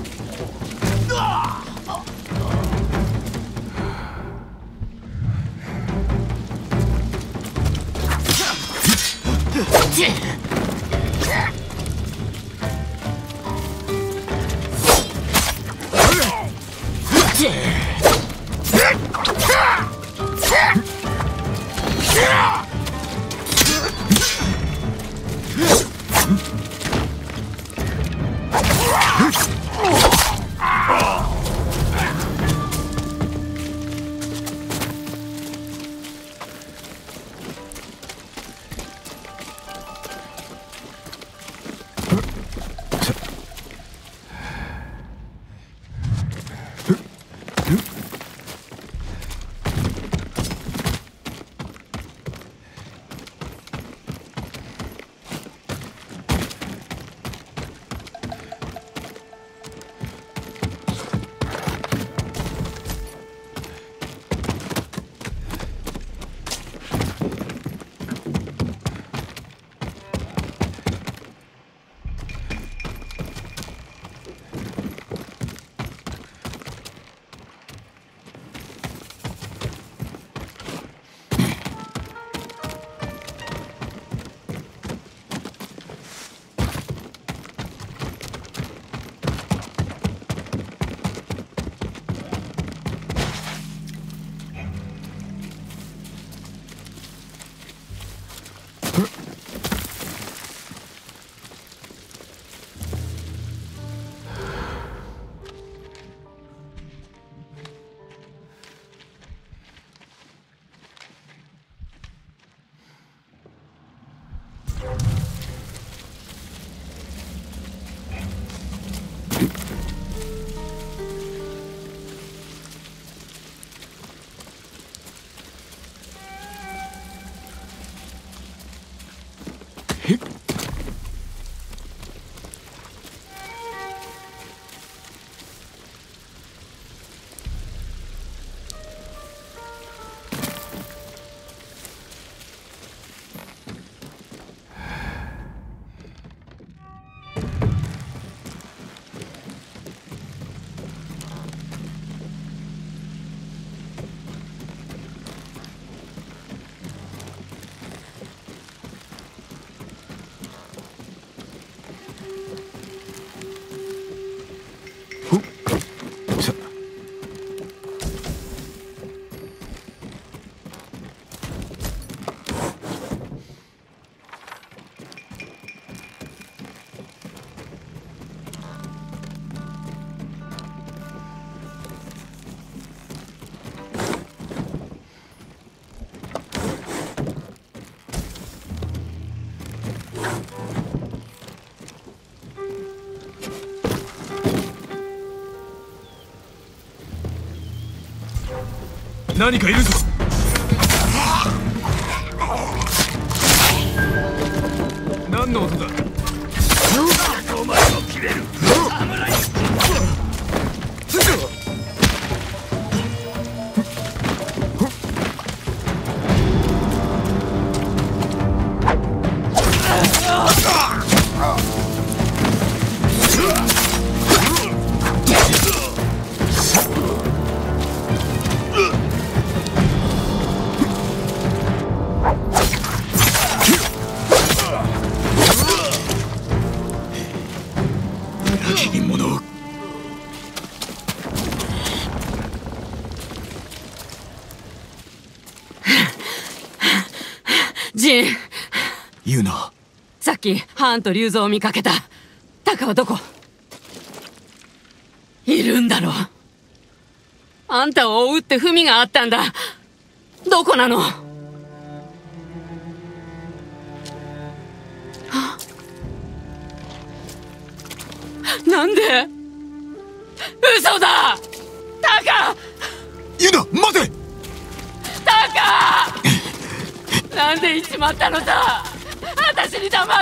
何かいるぞ。何の音だ。 お前も切れる。侍。 ジン、 ユナ、 さっきハーンと竜蔵を見かけた。タカはどこ？いるんだろう。あんたを追うって文があったんだ。どこなの？なんで？嘘だ！タカ！ ユナ、待て！ タカ！なんで行っちまったのさ。私に黙って。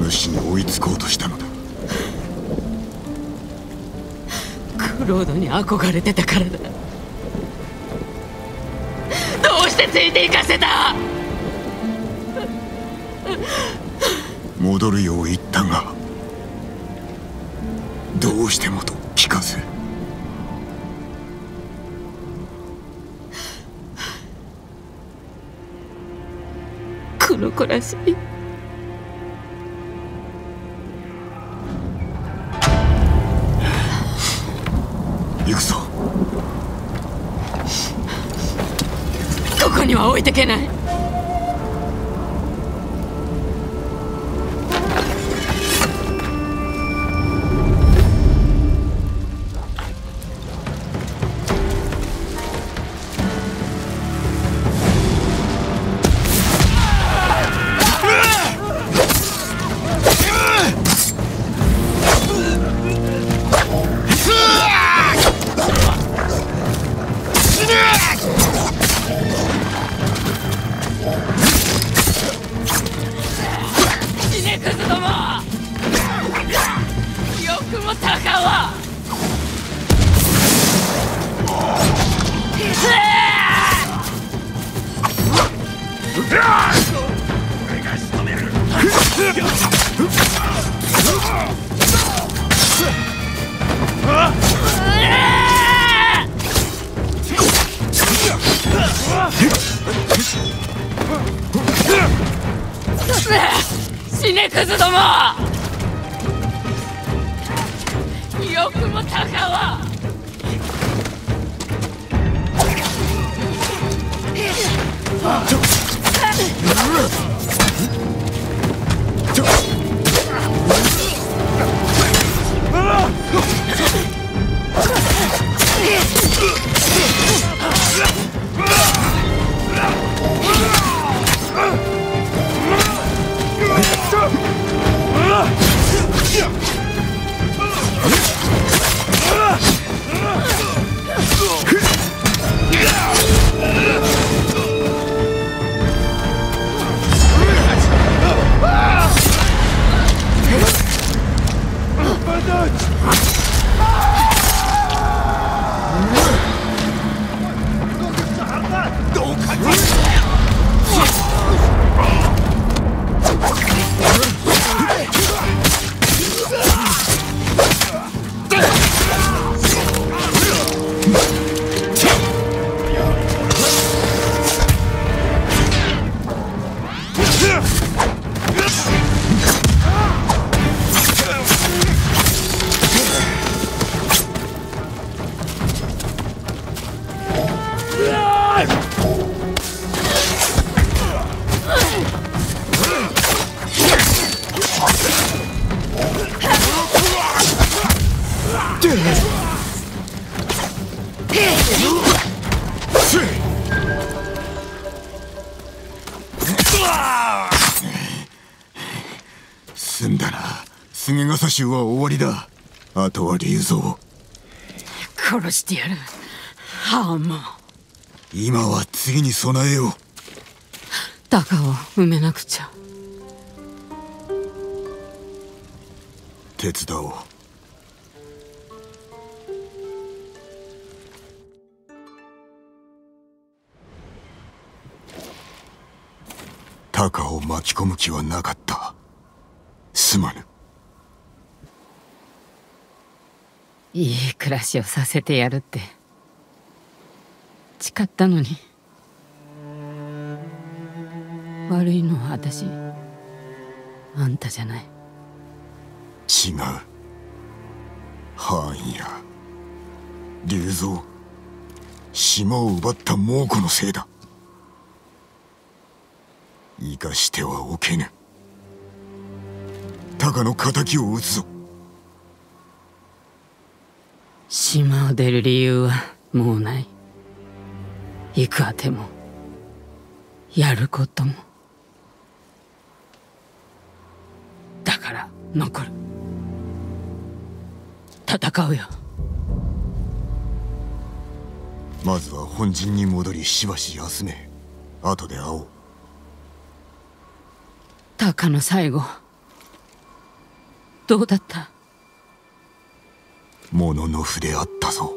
主に追いつこうとしたのだ。 クロードに憧れてたからだ。どうしてついていかせた？ 戻るよう言ったが、どうしてもと聞かず。 この子らしい。 行くぞ。 ここには置いてけない。 死ねクズども。よくもタカは。 済んだな。菅笠衆は終わりだ。あとは竜蔵。 殺してやる。ハーマー。 今は次に備えよう。 タカを埋めなくちゃ。 手伝おう。タカを巻き込む気はなかった。すまぬ。 いい暮らしをさせてやるって誓ったのに。悪いのは私、あんたじゃない。 違う。ハーンや竜蔵、島を奪った猛虎のせいだ。生かしてはおけぬ。タカの敵を討つぞ。 島を出る理由はもうない。行くあてもやることも。だから残る。戦うよ。 まずは本陣に戻りしばし休め。後で会おう。 タカの最後どうだった？ もののふであったぞ。